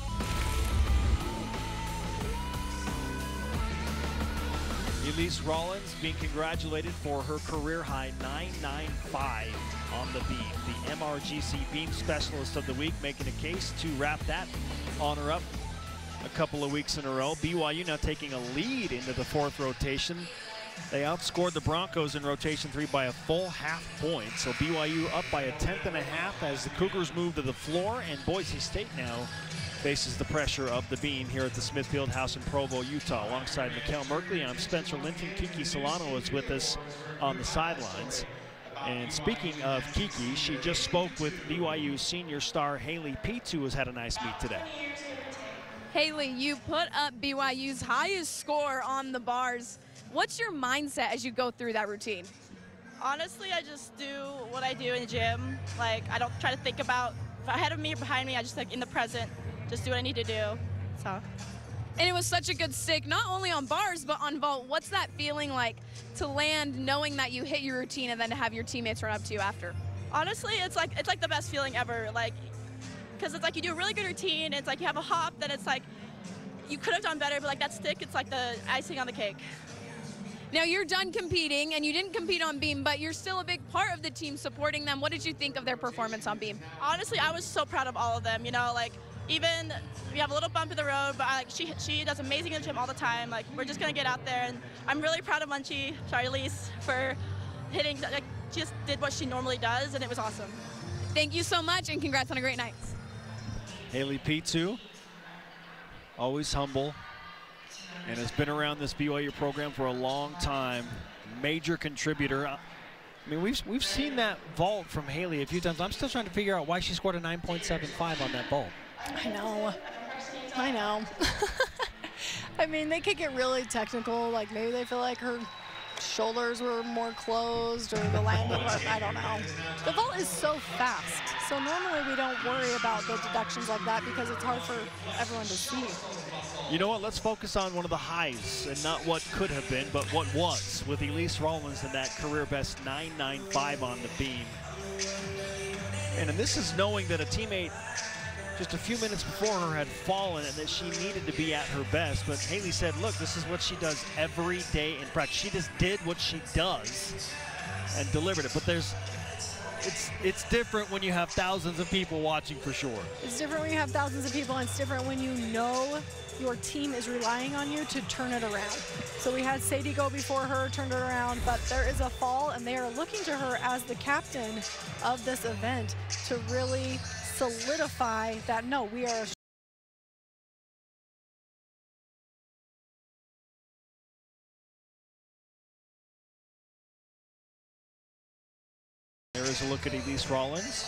Elise Rollins being congratulated for her career-high 9.95 on the beam. The MRGC Beam Specialist of the Week, making a case to wrap that honor up a couple of weeks in a row. BYU now taking a lead into the fourth rotation. They outscored the Broncos in rotation 3 by a full half point. So BYU up by 1.5 as the Cougars move to the floor, and Boise State now faces the pressure of the beam here at the Smith Fieldhouse in Provo, Utah. Alongside Mikkel Merkley, I'm Spencer Linton. Kiki Solano is with us on the sidelines. And speaking of Kiki, she just spoke with BYU senior star Haley Peets, who has had a nice meet today. Haley, you put up BYU's highest score on the bars. What's your mindset as you go through that routine? Honestly, I just do what I do in the gym. Like, I don't try to think about ahead of me or behind me. I just, like, in the present, just do what I need to do. So. And it was such a good stick, not only on bars, but on vault. What's that feeling like to land knowing that you hit your routine and then to have your teammates run up to you after? Honestly, it's like the best feeling ever. Like, because it's like you do a really good routine. It's like you have a hop, then it's like you could have done better, but like that stick, it's like the icing on the cake. Now you're done competing, and you didn't compete on beam, but you're still a big part of the team supporting them. What did you think of their performance on beam? Honestly, I was so proud of all of them. You know, like even we have a little bump in the road, but like she does amazing in the gym all the time. Like we're just gonna get out there, and I'm really proud of Elise, for hitting. Like she just did what she normally does, and it was awesome. Thank you so much, and congrats on a great night. Haley Peets, always humble, and has been around this BYU program for a long time. Major contributor. I mean, we've seen that vault from Haley a few times. I'm still trying to figure out why she scored a 9.75 on that vault. I know. I mean, they could get really technical. Like maybe they feel like her shoulders were more closed, or the landing, I don't know. The vault is so fast, so normally we don't worry about the deductions like that because it's hard for everyone to see. You know what, let's focus on one of the highs and not what could have been, but what was, with Elise Rollins and that career best 9.95 on the beam. And this is knowing that a teammate just a few minutes before her had fallen and that she needed to be at her best. But Haley said, look, this is what she does every day in practice. She just did what she does and delivered it. But it's different when you have thousands of people watching, for sure. It's different when you have thousands of people, and it's different when you know your team is relying on you to turn it around. So we had Sadie go before her, turned it around, but there is a fall, and they are looking to her as the captain of this event to really solidify that, no, we are There is a look at Elise Rollins.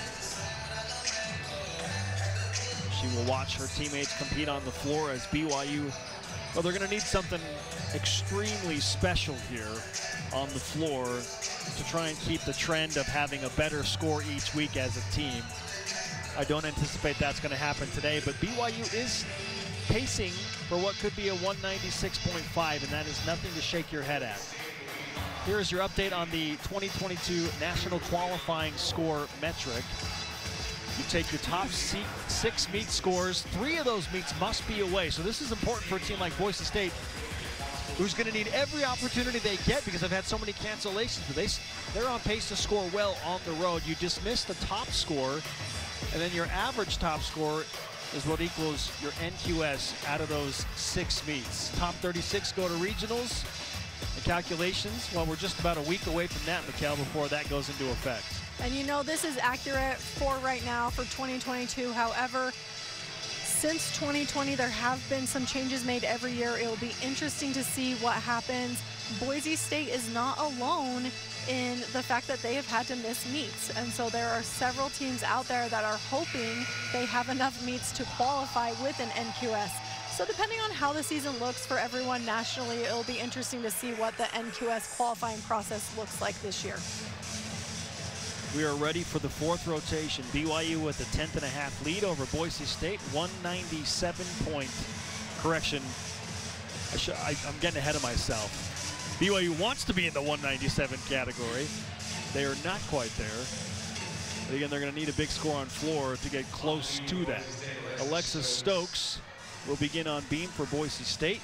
She will watch her teammates compete on the floor as BYU, well, they're going to need something extremely special here on the floor to try and keep the trend of having a better score each week as a team. I don't anticipate that's going to happen today, but BYU is pacing for what could be a 196.5, and that is nothing to shake your head at. Here is your update on the 2022 National Qualifying Score metric. You take your top 6 meet scores. 3 of those meets must be away, so this is important for a team like Boise State, who's going to need every opportunity they get because they've had so many cancellations. But they're on pace to score well on the road. You dismiss the top score, and then your average top score is what equals your NQS out of those 6 meets. Top 36 go to regionals. The calculations, well, we're just about a week away from that, Mikkel, before that goes into effect. And you know, this is accurate for right now for 2022. However, since 2020, there have been some changes made every year. It will be interesting to see what happens. Boise State is not alone in the fact that they have had to miss meets. And so there are several teams out there that are hoping they have enough meets to qualify with an NQS. So depending on how the season looks for everyone nationally, it'll be interesting to see what the NQS qualifying process looks like this year. We are ready for the fourth rotation. BYU with a 10.5 lead over Boise State. 197 point correction. I'm getting ahead of myself. BYU wants to be in the 197 category. They are not quite there. But again, they're going to need a big score on floor to get close to that. Alexis Stokes will begin on beam for Boise State.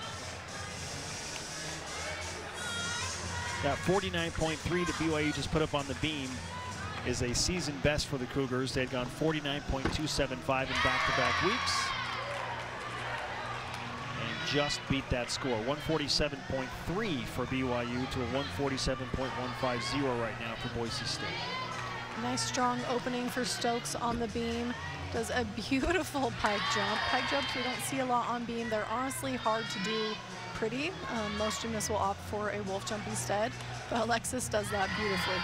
That 49.3 that BYU just put up on the beam is a season best for the Cougars. They had gone 49.275 in back-to-back weeks and just beat that score. 147.3 for BYU to a 147.150 right now for Boise State. Nice strong opening for Stokes on the beam. Does a beautiful pike jump. Pike jumps we don't see a lot on beam. They're honestly hard to do pretty. Most gymnasts will opt for a wolf jump instead, but Alexis does that beautifully.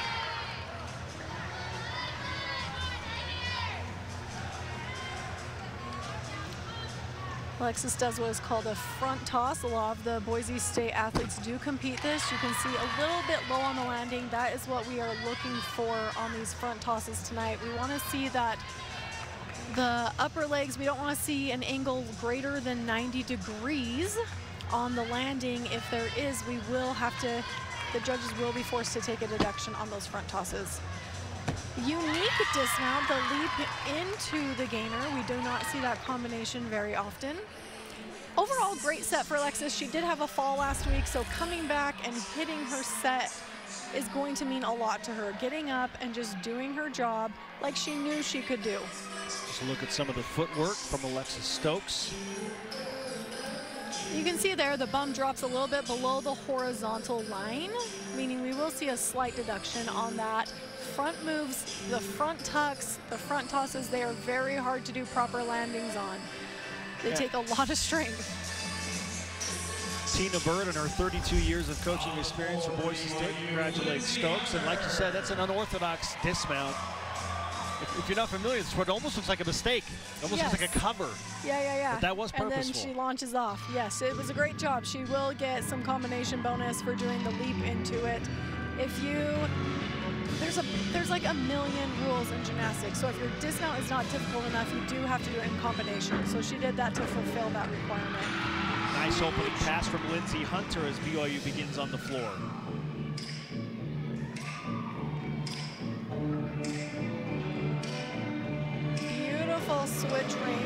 Alexis does what is called a front toss. A lot of the Boise State athletes do compete this. You can see a little bit low on the landing. That is what we are looking for on these front tosses tonight. We want to see that the upper legs, we don't want to see an angle greater than 90 degrees on the landing. If there is, we will have to, the judges will be forced to take a deduction on those front tosses. Unique dismount, the leap into the gainer. We do not see that combination very often. Overall, great set for Alexis. She did have a fall last week, so coming back and hitting her set is going to mean a lot to her. Getting up and just doing her job like she knew she could do. Just look at some of the footwork from Alexis Stokes. You can see there the bum drops a little bit below the horizontal line, meaning we will see a slight deduction on that. Front moves, the front tucks, the front tosses, they are very hard to do proper landings on. They take a lot of strength. Tina Bird and her 32 years of coaching experience for Boise State congratulates Stokes. And like you said, that's an unorthodox dismount. If you're not familiar, it's what almost looks like a mistake. It almost looks like a cover. Yeah. But that was purposeful. And then she launches off. Yes, it was a great job. She will get some combination bonus for doing the leap into it. If you, there's like a million rules in gymnastics. So if your dismount is not difficult enough, you do have to do it in combination. So she did that to fulfill that requirement. Nice opening pass from Lindsey Hunter as BYU begins on the floor. Beautiful switch ring.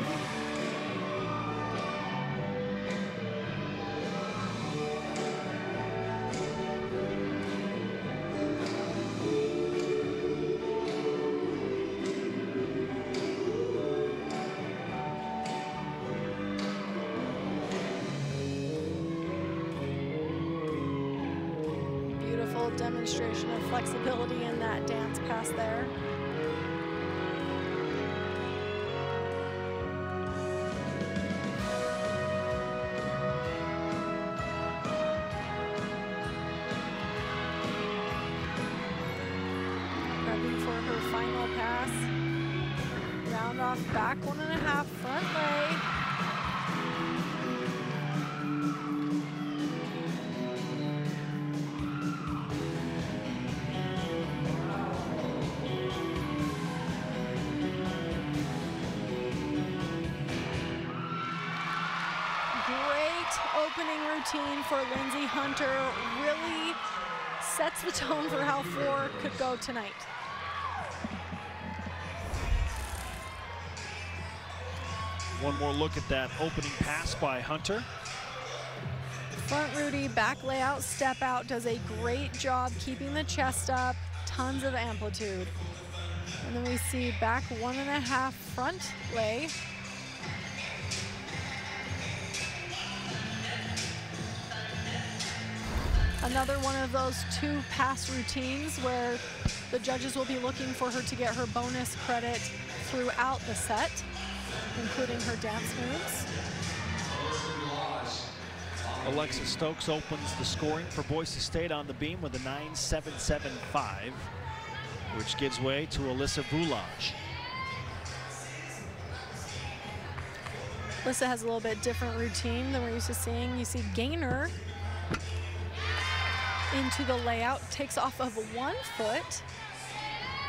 Beautiful demonstration of flexibility in that dance pass there. For her final pass. Round off back 1.5, front lay. Great opening routine for Lindsey Hunter. Really sets the tone for how floor could go tonight. One more look at that opening pass by Hunter. Front Rudy, back layout, step out, does a great job keeping the chest up, tons of amplitude. And then we see back 1.5 front lay. Another one of those 2 pass routines where the judges will be looking for her to get her bonus credit throughout the set, including her dance moves. Alexis Stokes opens the scoring for Boise State on the beam with a 9.775, which gives way to Alyssa Boulage. Alyssa has a little bit different routine than we're used to seeing. You see gainer into the layout, takes off of 1 foot,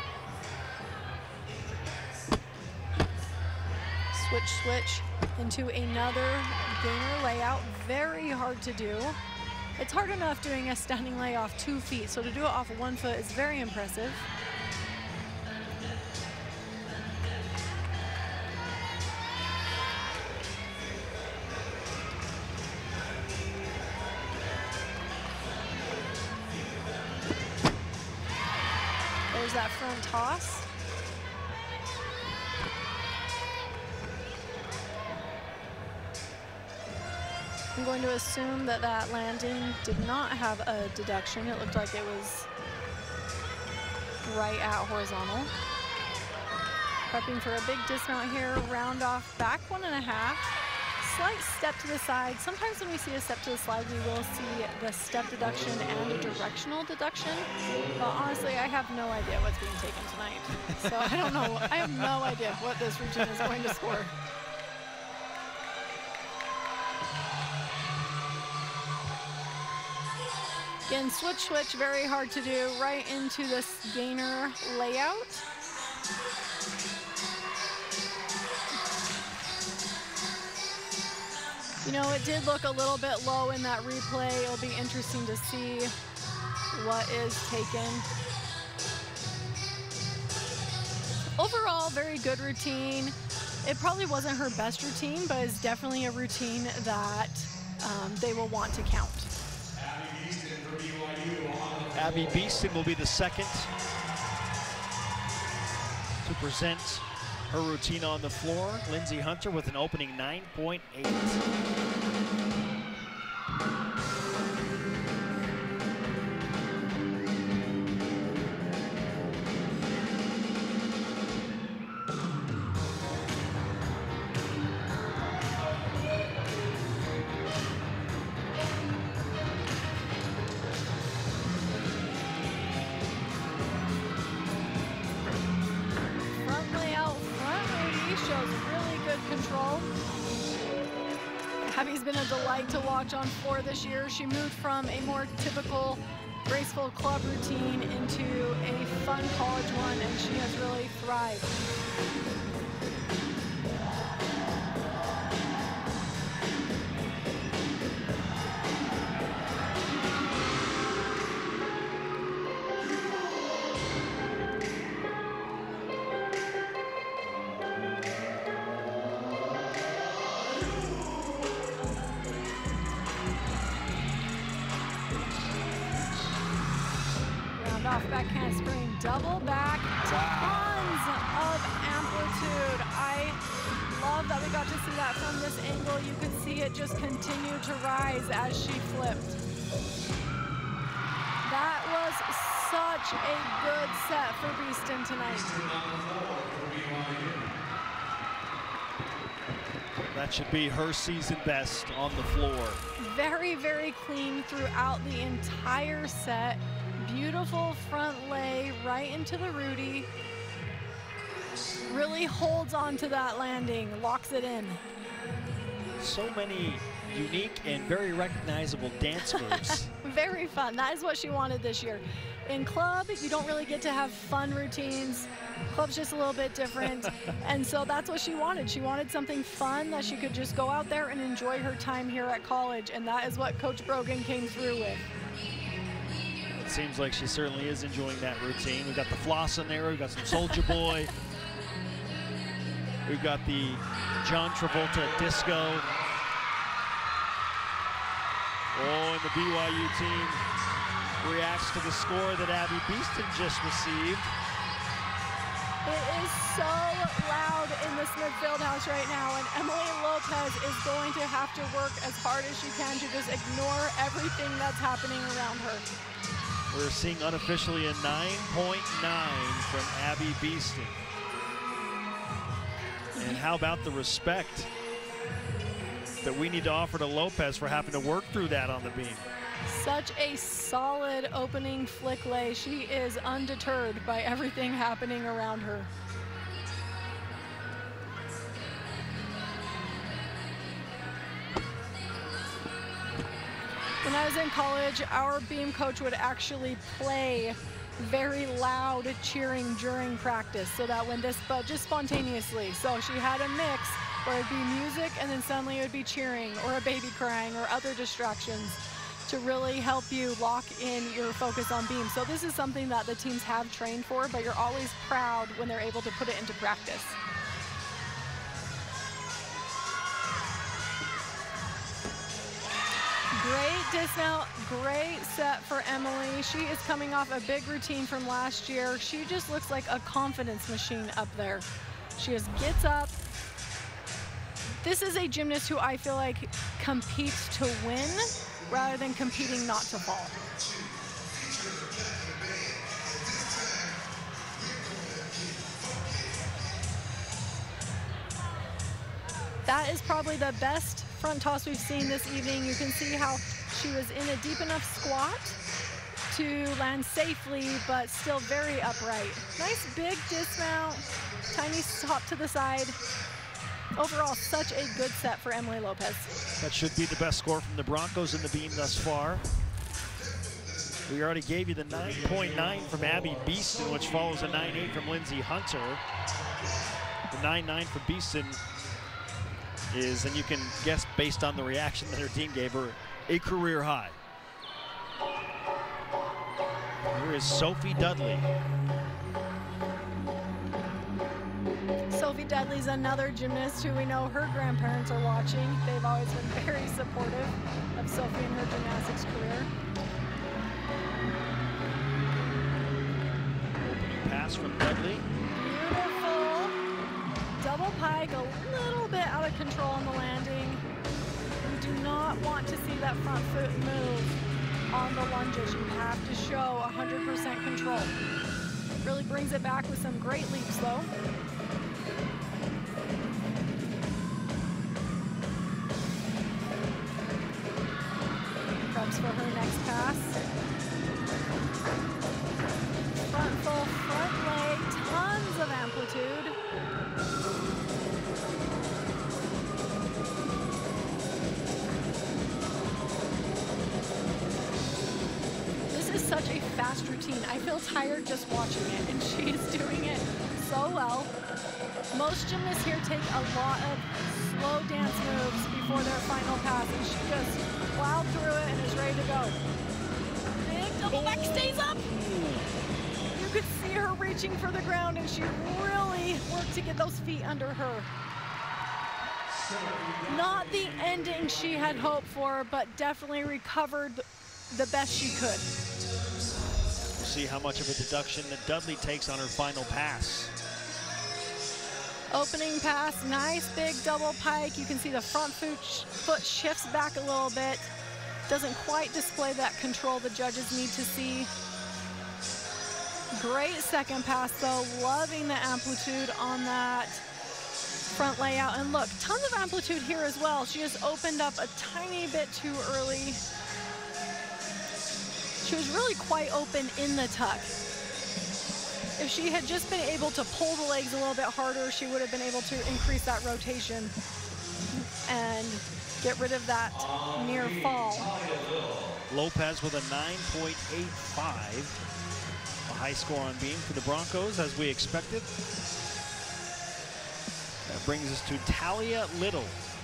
Switch into another gainer layout. Very hard to do. It's hard enough doing a standing lay off 2 feet, so to do it off 1 foot is very impressive. There's that front toss. I'm going to assume that that landing did not have a deduction. It looked like it was right at horizontal. Prepping for a big dismount here, round off back 1.5. Slight step to the side. Sometimes when we see a step to the slide, we will see the step deduction and the directional deduction. But honestly, I have no idea what's being taken tonight. So I don't know. I have no idea what this routine is going to score. Again, switch, very hard to do, right into this gainer layout. You know, it did look a little bit low in that replay. It'll be interesting to see what is taken. Overall, very good routine. It probably wasn't her best routine, but it's definitely a routine that they will want to count. Abby Beeston will be the second to present her routine on the floor. Lindsay Hunter with an opening 9.8. Abby's been a delight to watch on floor this year. She moved from a more typical graceful club routine into a fun college one, and she has really thrived. Off back handspring, double back, tons of amplitude. I love that we got to see that from this angle. You could see it just continue to rise as she flipped. That was such a good set for Beeston tonight. That should be her season best on the floor. Very, very clean throughout the entire set. Beautiful front lay right into the Rudy. Really holds on to that landing, locks it in. So many unique and very recognizable dance moves. Very fun. That is what she wanted this year. In club, you don't really get to have fun routines. Club's just a little bit different. And so that's what she wanted. She wanted something fun that she could just go out there and enjoy her time here at college. And that is what Coach Brogan came through with. Seems like she certainly is enjoying that routine. We've got the floss in there, we've got some Soulja Boy. We've got the John Travolta disco. Oh, and the BYU team reacts to the score that Abby Beeston just received. It is so loud in the Smith Fieldhouse right now, and Emily Lopez is going to have to work as hard as she can to just ignore everything that's happening around her. We're seeing unofficially a 9.9 from Abby Beeston. And how about the respect that we need to offer to Lopez for having to work through that on the beam? Such a solid opening flick lay. She is undeterred by everything happening around her. When I was in college, our beam coach would actually play very loud cheering during practice so that when this, but just spontaneously. So she had a mix where it'd be music and then suddenly it would be cheering or a baby crying or other distractions to really help you lock in your focus on beam. So this is something that the teams have trained for, but you're always proud when they're able to put it into practice. Great dismount, great set for Emily. She is coming off a big routine from last year. She just looks like a confidence machine up there. She just gets up. This is a gymnast who I feel like competes to win rather than competing not to fall. That is probably the best front toss we've seen this evening. You can see how she was in a deep enough squat to land safely, but still very upright. Nice big dismount, tiny hop to the side. Overall, such a good set for Emily Lopez. That should be the best score from the Broncos in the beam thus far. We already gave you the 9.9 from Abby Beeston, which follows a 9.8 from Lindsay Hunter. The 9.9 for Beeston is, and you can guess based on the reaction that her team gave her, a career high. Here is Sophie Dudley. Sophie Dudley's another gymnast who we know her grandparents are watching. They've always been very supportive of Sophie in her gymnastics career. Pass from Dudley. Beautiful. Double pike, a little bit out of control on the landing. You do not want to see that front foot move on the lunges. You have to show 100% control. Really brings it back with some great leaps though. Preps for her next pass. Front full, front leg, tons of amplitude. This is such a fast routine. I feel tired just watching it, and she is doing it so well. Most gymnasts here take a lot of slow dance moves before their final pass, and she just plowed through it and is ready to go. Big double back, stays up. You could see her reaching for the ground, and she really worked to get those feet under her. Not the ending she had hoped for, but definitely recovered the best she could. We'll see how much of a deduction that Dudley takes on her final pass. Opening pass, nice big double pike. You can see the front foot shifts back a little bit. Doesn't quite display that control the judges need to see. Great second pass though, loving the amplitude on that front layout. And look, tons of amplitude here as well. She just opened up a tiny bit too early. She was really quite open in the tuck. If she had just been able to pull the legs a little bit harder, she would have been able to increase that rotation and get rid of that near fall. Lopez with a 9.85, a high score on beam for the Broncos, as we expected. That brings us to Talia Little.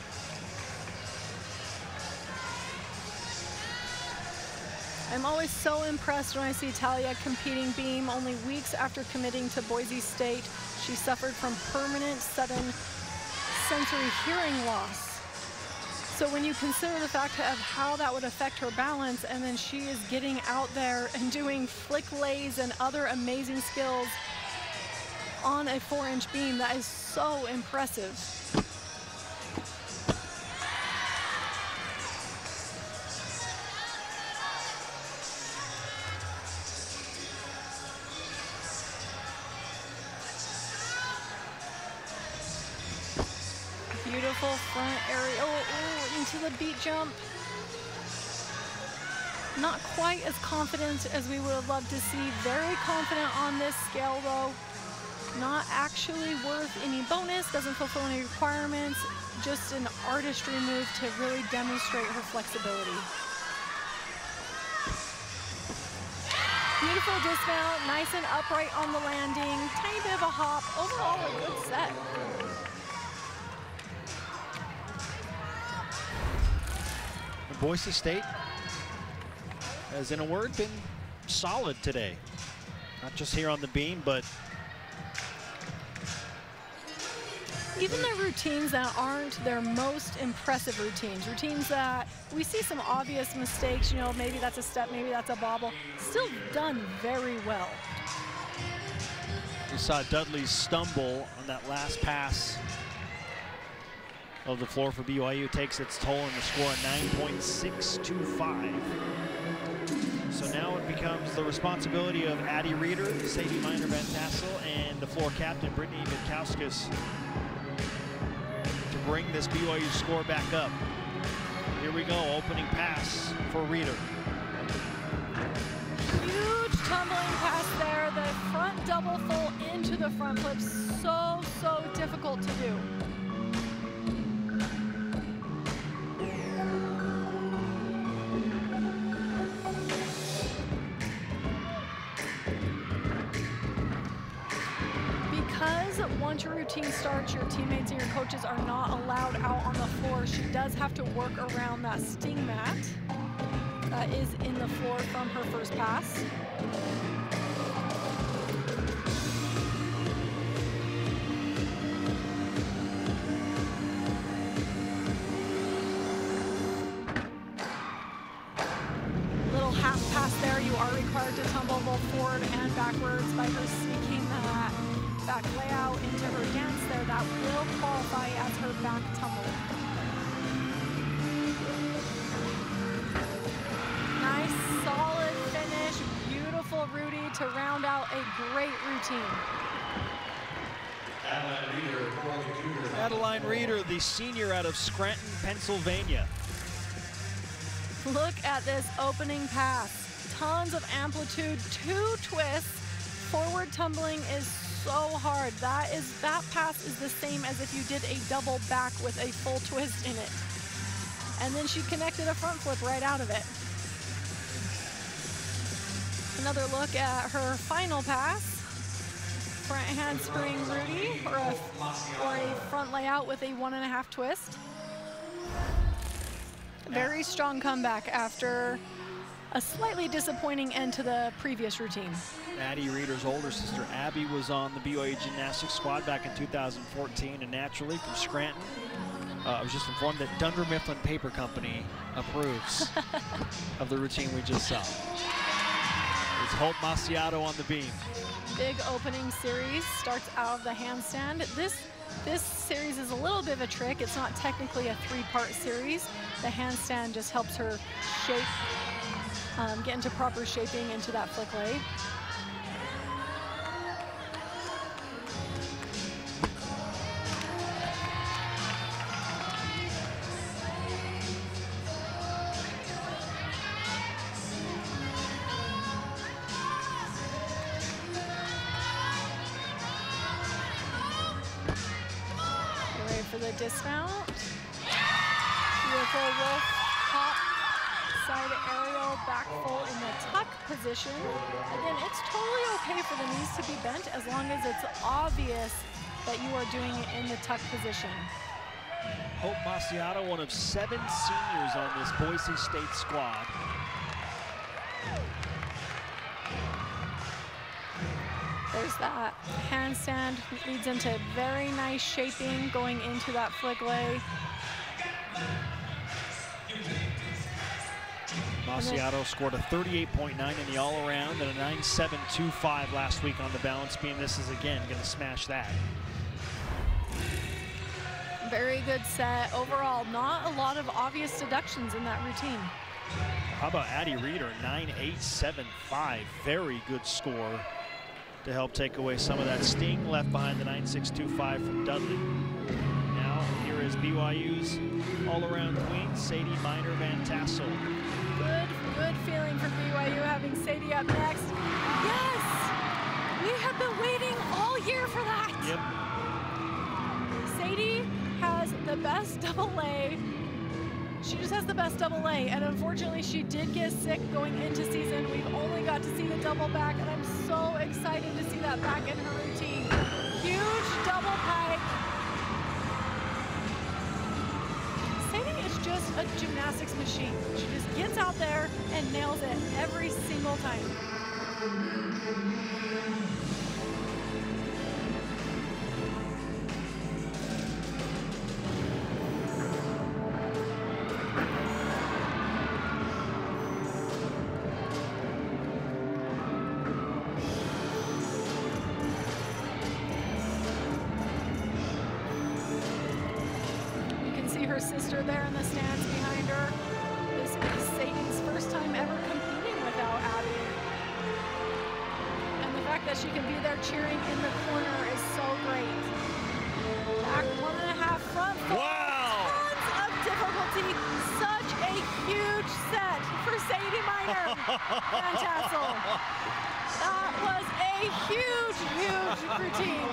I'm always so impressed when I see Talia competing beam. Only weeks after committing to Boise State, she suffered from permanent sudden sensory hearing loss. So when you consider the fact of how that would affect her balance, and then she is getting out there and doing flick lays and other amazing skills on a 4-inch beam, that is so impressive. Beautiful front aerial into the beat jump. Not quite as confident as we would have loved to see. Very confident on this scale though. Not actually worth any bonus, doesn't fulfill any requirements. Just an artistry move to really demonstrate her flexibility. Beautiful dismount, nice and upright on the landing. Tiny bit of a hop. Overall, a good set. Boise State has, in a word, been solid today. Not just here on the beam, but even the routines that aren't their most impressive routines that we see some obvious mistakes, you know, maybe that's a step, maybe that's a bobble, still done very well. We saw Dudley stumble on that last pass of the floor for BYU. Takes its toll in the score of 9.625. So now it becomes the responsibility of Addie Reeder, Sadie Miner-Van Tassel, and the floor captain, Brittany Vitkauskas, to bring this BYU score back up. Here we go, opening pass for Reeder. Huge tumbling pass there, the front double full into the front flip, so difficult to do. Because once your routine starts, your teammates and your coaches are not allowed out on the floor. She does have to work around that sting mat that is in the floor from her first pass. Little half pass there. You are required to tumble both forward and backwards. By her sneaking that back layout into her dance there, that will qualify as her back tumble. Nice, solid finish. Beautiful Rudy to round out a great routine. Adeline Reeder, the senior out of Scranton, Pennsylvania. Look at this opening pass. Tons of amplitude, 2 twists. Forward tumbling is so hard. That pass is the same as if you did a double back with a full twist in it. And then she connected a front flip right out of it. Another look at her final pass. Front handspring Rudy, or a front layout with a 1.5 twist. Very strong comeback after a slightly disappointing end to the previous routine. Addie Reeder's older sister Abby was on the BYU gymnastics squad back in 2014, and naturally from Scranton, I was just informed that Dunder Mifflin Paper Company approves of the routine we just saw. It's Hope Maciato on the beam. Big opening series, starts out of the handstand. This series is a little bit of a trick. It's not technically a 3-part series. The handstand just helps her shape, get into proper shaping into that flick lay. For the dismount. Beautiful wolf hop, side aerial, back full in the tuck position. Again, it's totally okay for the knees to be bent as long as it's obvious that you are doing it in the tuck position. Hope Maciato, one of 7 seniors on this Boise State squad. There's that handstand, leads into very nice shaping going into that flick lay. Maciato scored a 38.9 in the all-around and a 9.725 last week on the balance beam. This is, again, going to smash that. Very good set. Overall, not a lot of obvious deductions in that routine. How about Addie Reeder, 9.875, very good score to help take away some of that sting left behind the 9.625 from Dudley. Now here is BYU's all-around queen, Sadie Miner-Van Tassel. Good feeling for BYU having Sadie up next. Yes! We have been waiting all year for that. Yep. Sadie has the best double lay. She just has the best double lay, and unfortunately she did get sick going into season. We've only got to see the double back, and I'm so excited to see that back in her routine. Huge double pike. Sadie is just a gymnastics machine. She just gets out there and nails it every single time. Her sister there in the stands behind her. This is Sadie's first time ever competing without Abby. And the fact that she can be there cheering in the corner is so great. Back 1.5 front four. Wow! Tons of difficulty. Such a huge set for Sadie Miner. Fantastic. That was a huge, huge routine.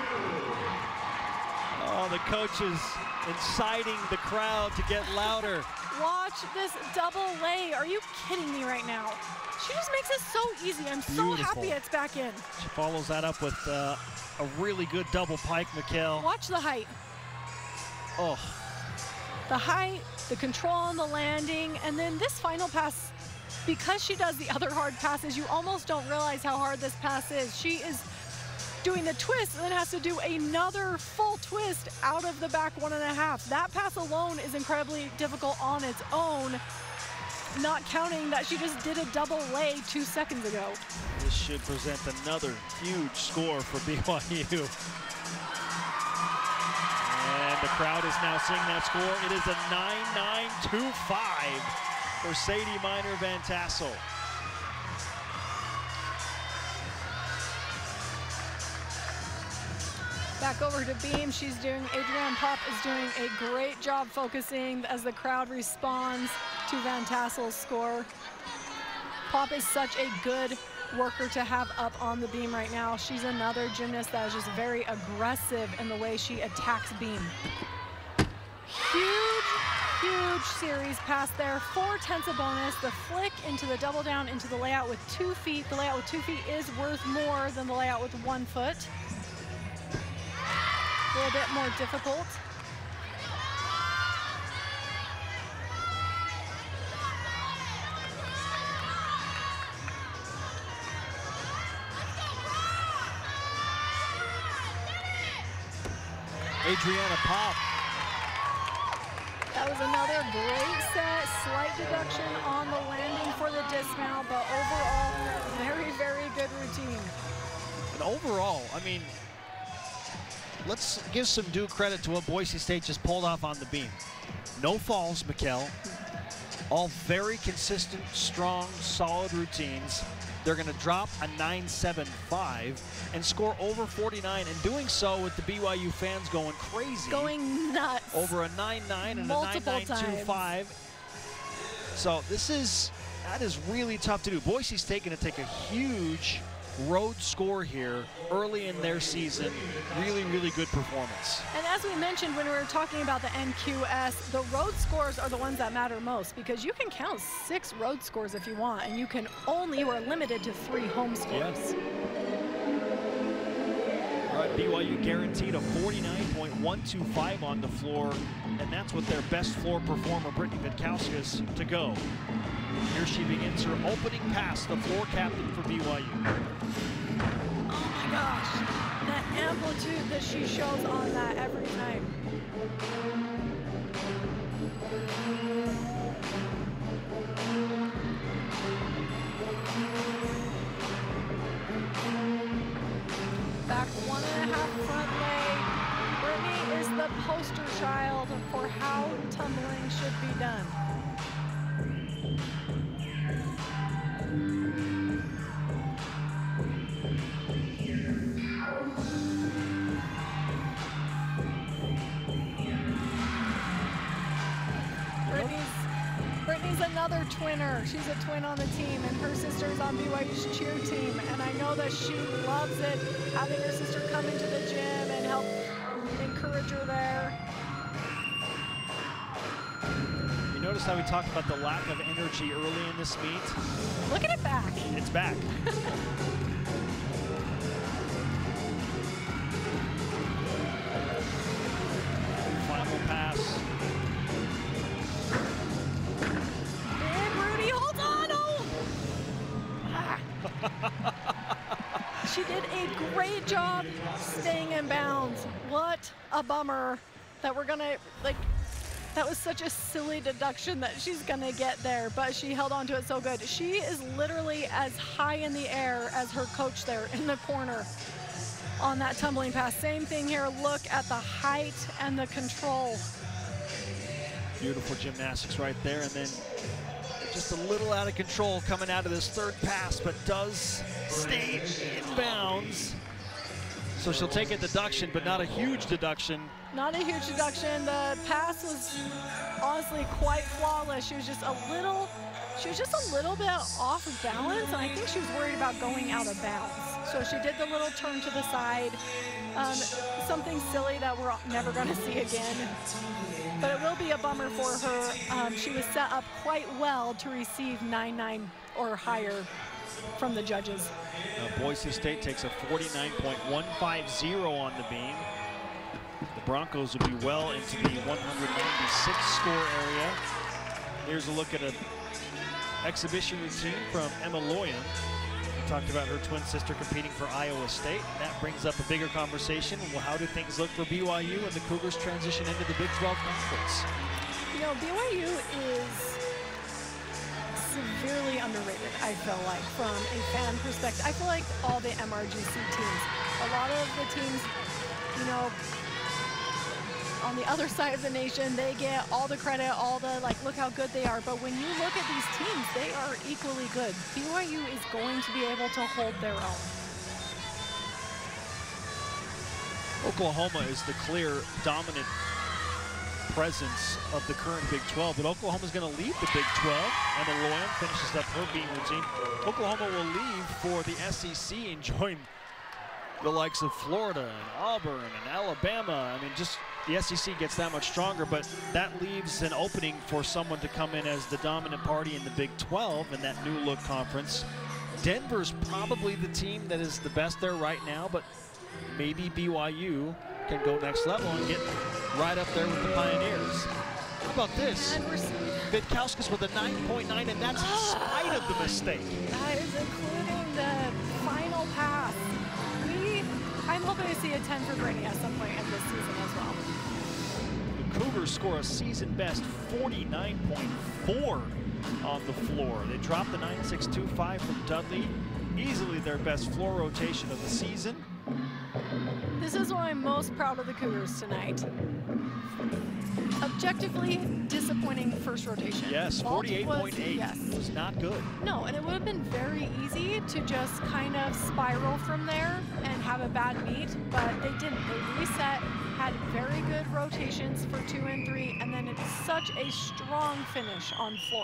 Oh, the coaches inciting the crowd to get louder. Watch this double lay. Are you kidding me right now? She just makes it so easy. I'm so happy it's back in. She follows that up with a really good double pike, Mikkel. Watch the height. Oh. The height, the control on the landing, and then this final pass, because she does the other hard passes, you almost don't realize how hard this pass is. She is doing the twist and then has to do another full twist out of the back 1.5. That pass alone is incredibly difficult on its own, not counting that she just did a double lay 2 seconds ago. This should present another huge score for BYU. And the crowd is now seeing that score. It is a 9-9-2-5 for Sadie Miner Van Tassel. Back over to Beam. Adrienne Popp is doing a great job focusing as the crowd responds to Van Tassel's score. Popp is such a good worker to have up on the beam right now. She's another gymnast that is just very aggressive in the way she attacks beam. Huge, huge series pass there. 4/10 a bonus. The flick into the double down into the layout with 2 feet. The layout with 2 feet is worth more than the layout with 1 foot. A little bit more difficult. Adrienne Popp. That was another great set. Slight deduction on the landing for the dismount, but overall, very, very good routine. And overall, I mean, let's give some due credit to what Boise State just pulled off on the beam. No falls, Mikkel. All very consistent, strong, solid routines. They're going to drop a 9.75 and score over 49, and doing so with the BYU fans going crazy. Going nuts. Over a 9.9 and multiple a 9.925. So that is really tough to do. Boise State going to take a huge road score here early in their season. Really, really good performance. And as we mentioned when we were talking about the NQS, the road scores are the ones that matter most, because you can count 6 road scores if you want, and you are limited to 3 home scores. Yes. All right, BYU guaranteed a 49.125 on the floor, and that's what their best floor performer, Brittany Vitkauska's, to go. Here she begins her opening pass, the floor captain for BYU. Oh my gosh, that amplitude that she shows on that every time. Back 1.5 front leg. Brittany is the poster child for how tumbling should be done. Brittany's another twinner. She's a twin on the team, and her sister's on BYU's cheer team. And I know that she loves it, having her sister come into the gym and help encourage her there. You notice how we talked about the lack of energy early in this meet? Look at it back. It's back. Final pass. Great job staying in bounds. What a bummer that we're gonna, like, that was such a silly deduction that she's gonna get there, but she held on to it so good. She is literally as high in the air as her coach there in the corner on that tumbling pass. Same thing here, look at the height and the control. Beautiful gymnastics right there, and then just a little out of control coming out of this third pass, but does stay in bounds. So she'll take a deduction, but not a huge deduction. Not a huge deduction. The pass was honestly quite flawless. She was just a little bit off of balance, and I think she was worried about going out of bounds. So she did the little turn to the side, something silly that we're never going to see again. But it will be a bummer for her. She was set up quite well to receive 9-9 or higher from the judges. Boise State takes a 49.150 on the beam. The Broncos will be well into the 196 score area. Here's a look at an exhibition routine from Emma Loyan. We talked about her twin sister competing for Iowa State. That brings up a bigger conversation. Well, how do things look for BYU and the Cougars transition into the Big 12 Conference? You know, BYU is severely underrated, I feel like, from a fan perspective. I feel like all the MRGC teams, a lot of the teams, you know, on the other side of the nation, they get all the credit, all the, like, look how good they are. But when you look at these teams, they are equally good. BYU is going to be able to hold their own. Oklahoma is the clear dominant presence of the current Big 12, but Oklahoma's going to leave the Big 12. Emma Loyan finishes up her beam routine. Oklahoma will leave for the SEC and join the likes of Florida and Auburn and Alabama. I mean, just the SEC gets that much stronger, but that leaves an opening for someone to come in as the dominant party in the Big 12 in that new look conference. Denver's probably the team that is the best there right now, but maybe BYU can go next level and get right up there with the Pioneers. How about this? Vitkauskis with a 9.9, and that's in spite of the mistake. That is including the final pass. I'm hoping to see a 10 for Brittany at some point in this season as well. The Cougars score a season best 49.4 on the floor. They dropped the 9.625 from Dudley. Easily their best floor rotation of the season. This is why I'm most proud of the Cougars tonight. Objectively disappointing first rotation. Yes, 48.8 yes. was not good. No, and it would have been very easy to just kind of spiral from there and have a bad meet, but they didn't. They reset, had very good rotations for 2 and 3, and then it's such a strong finish on floor.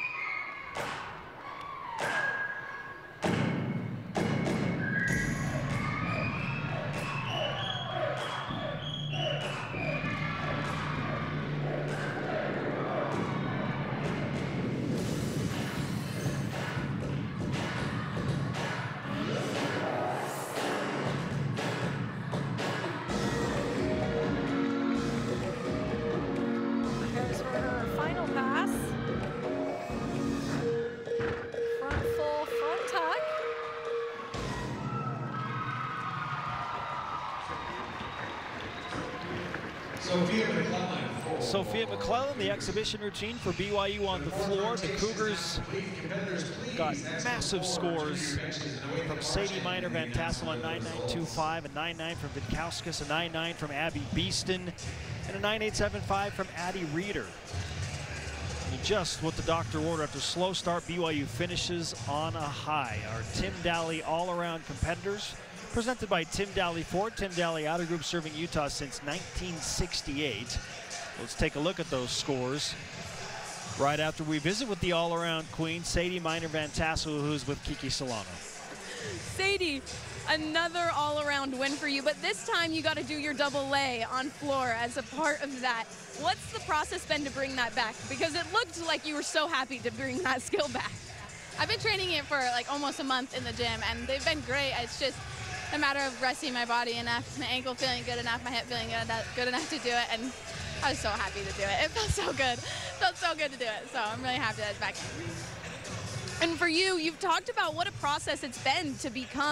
Sophia McClellan, the exhibition routine for BYU on the floor. The Cougars got massive scores from Sadie Minor-Van Tassel on 9.925, a 9.9 from Vitkauskis, a 9.9 from Abby Beeston, and a 9.875 from Addie Reeder. And just what the doctor ordered after a slow start, BYU finishes on a high. Our Tim Daly all-around competitors, presented by Tim Daly Ford. Tim Daly out of group serving Utah since 1968. Let's take a look at those scores right after we visit with the all-around queen, Sadie Minor-Van Tassel, who's with Kiki Solano. Sadie, another all-around win for you, but this time you got to do your double lay on floor as a part of that. What's the process been to bring that back? Because it looked like you were so happy to bring that skill back. I've been training it for like almost a month in the gym, and they've been great. It's just a matter of resting my body enough, my ankle feeling good enough, my hip feeling good enough to do it, and I was so happy to do it. It felt so good. It felt so good to do it, so I'm really happy that it's back. And for you, you've talked about what a process it's been to become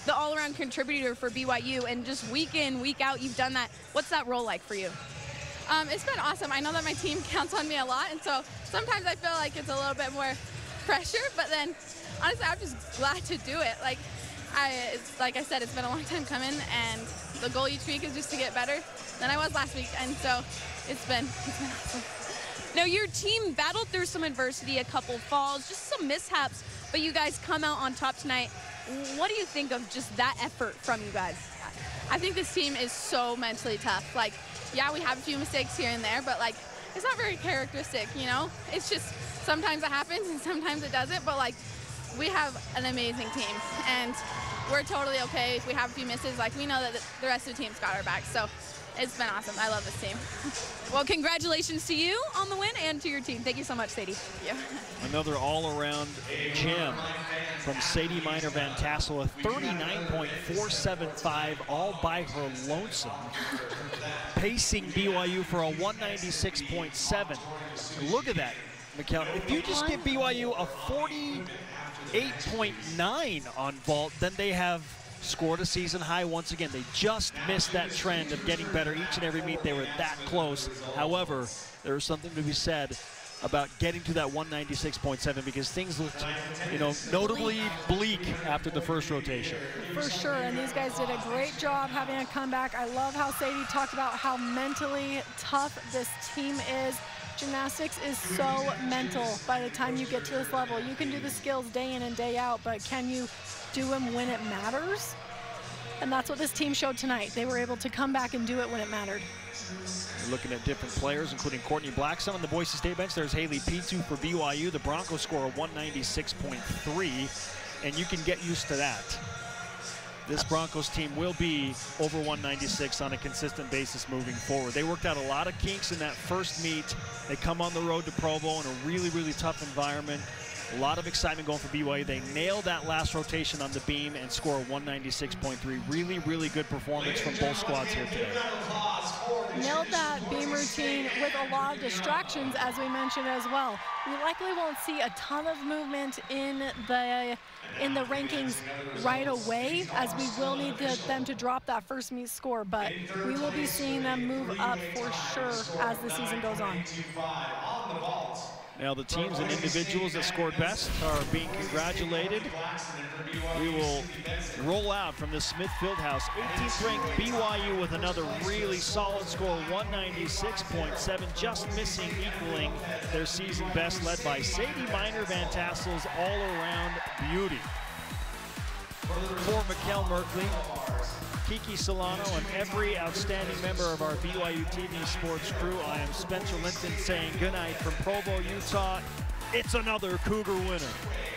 the all-around contributor for BYU, and just week in, week out, you've done that. What's that role like for you? It's been awesome. I know that my team counts on me a lot, and so sometimes I feel like it's a little bit more pressure, but then honestly, I'm just glad to do it. Like I said, it's been a long time coming, and the goal each week is just to get better than I was last week, and so it's been awesome. Now, your team battled through some adversity, a couple falls, just some mishaps, but you guys come out on top tonight. What do you think of just that effort from you guys? I think this team is so mentally tough. Like, yeah, we have a few mistakes here and there, but like, it's not very characteristic, you know? It's just sometimes it happens and sometimes it doesn't, but like, we have an amazing team, and we're totally okay if we have a few misses. Like, we know that the rest of the team's got our back, so it's been awesome. I love this team. Well, congratulations to you on the win and to your team. Thank you so much, Sadie. Yeah. Another all-around gem from Sadie Miner Van Tassel, a 39.475 all by her lonesome, pacing BYU for a 196.7. Look at that, Mikkel. If you just give BYU a 48.9 on vault, then they have scored a season high once again. They just missed that trend of getting better each and every meet. They were that close. However, there is something to be said about getting to that 196.7 because things looked, you know, notably bleak after the first rotation. For sure, and these guys did a great job having a comeback. I love how Sadie talked about how mentally tough this team is. Gymnastics is so mental by the time you get to this level. You can do the skills day in and day out, but can you do them when it matters? And that's what this team showed tonight. They were able to come back and do it when it mattered. We're looking at different players, including Courtney Blackstone on the Boise State bench. There's Haley Pitu for BYU. The Broncos score a 196.3, and you can get used to that. This Broncos team will be over 196 on a consistent basis moving forward. They worked out a lot of kinks in that first meet. They come on the road to Provo in a really, really tough environment. A lot of excitement going for BYU. They nailed that last rotation on the beam and score a 196.3. Really, really good performance from both squads here today. Nailed that beam routine with a lot of distractions, as we mentioned as well. We likely won't see a ton of movement in the rankings right away, as we will need them to drop that first meet score, but we will be seeing them move up for sure as the season goes on. Now the teams and individuals that scored best are being congratulated. We will roll out from the Smith Fieldhouse. 18th ranked BYU with another really solid score, 196.7, just missing equaling their season best, led by Sadie Miner Van Tassel's all-around beauty. For Mikkel Merkley, Kiki Solano, and every outstanding member of our BYU TV sports crew, I am Spencer Linton saying goodnight from Provo, Utah. It's another Cougar winner.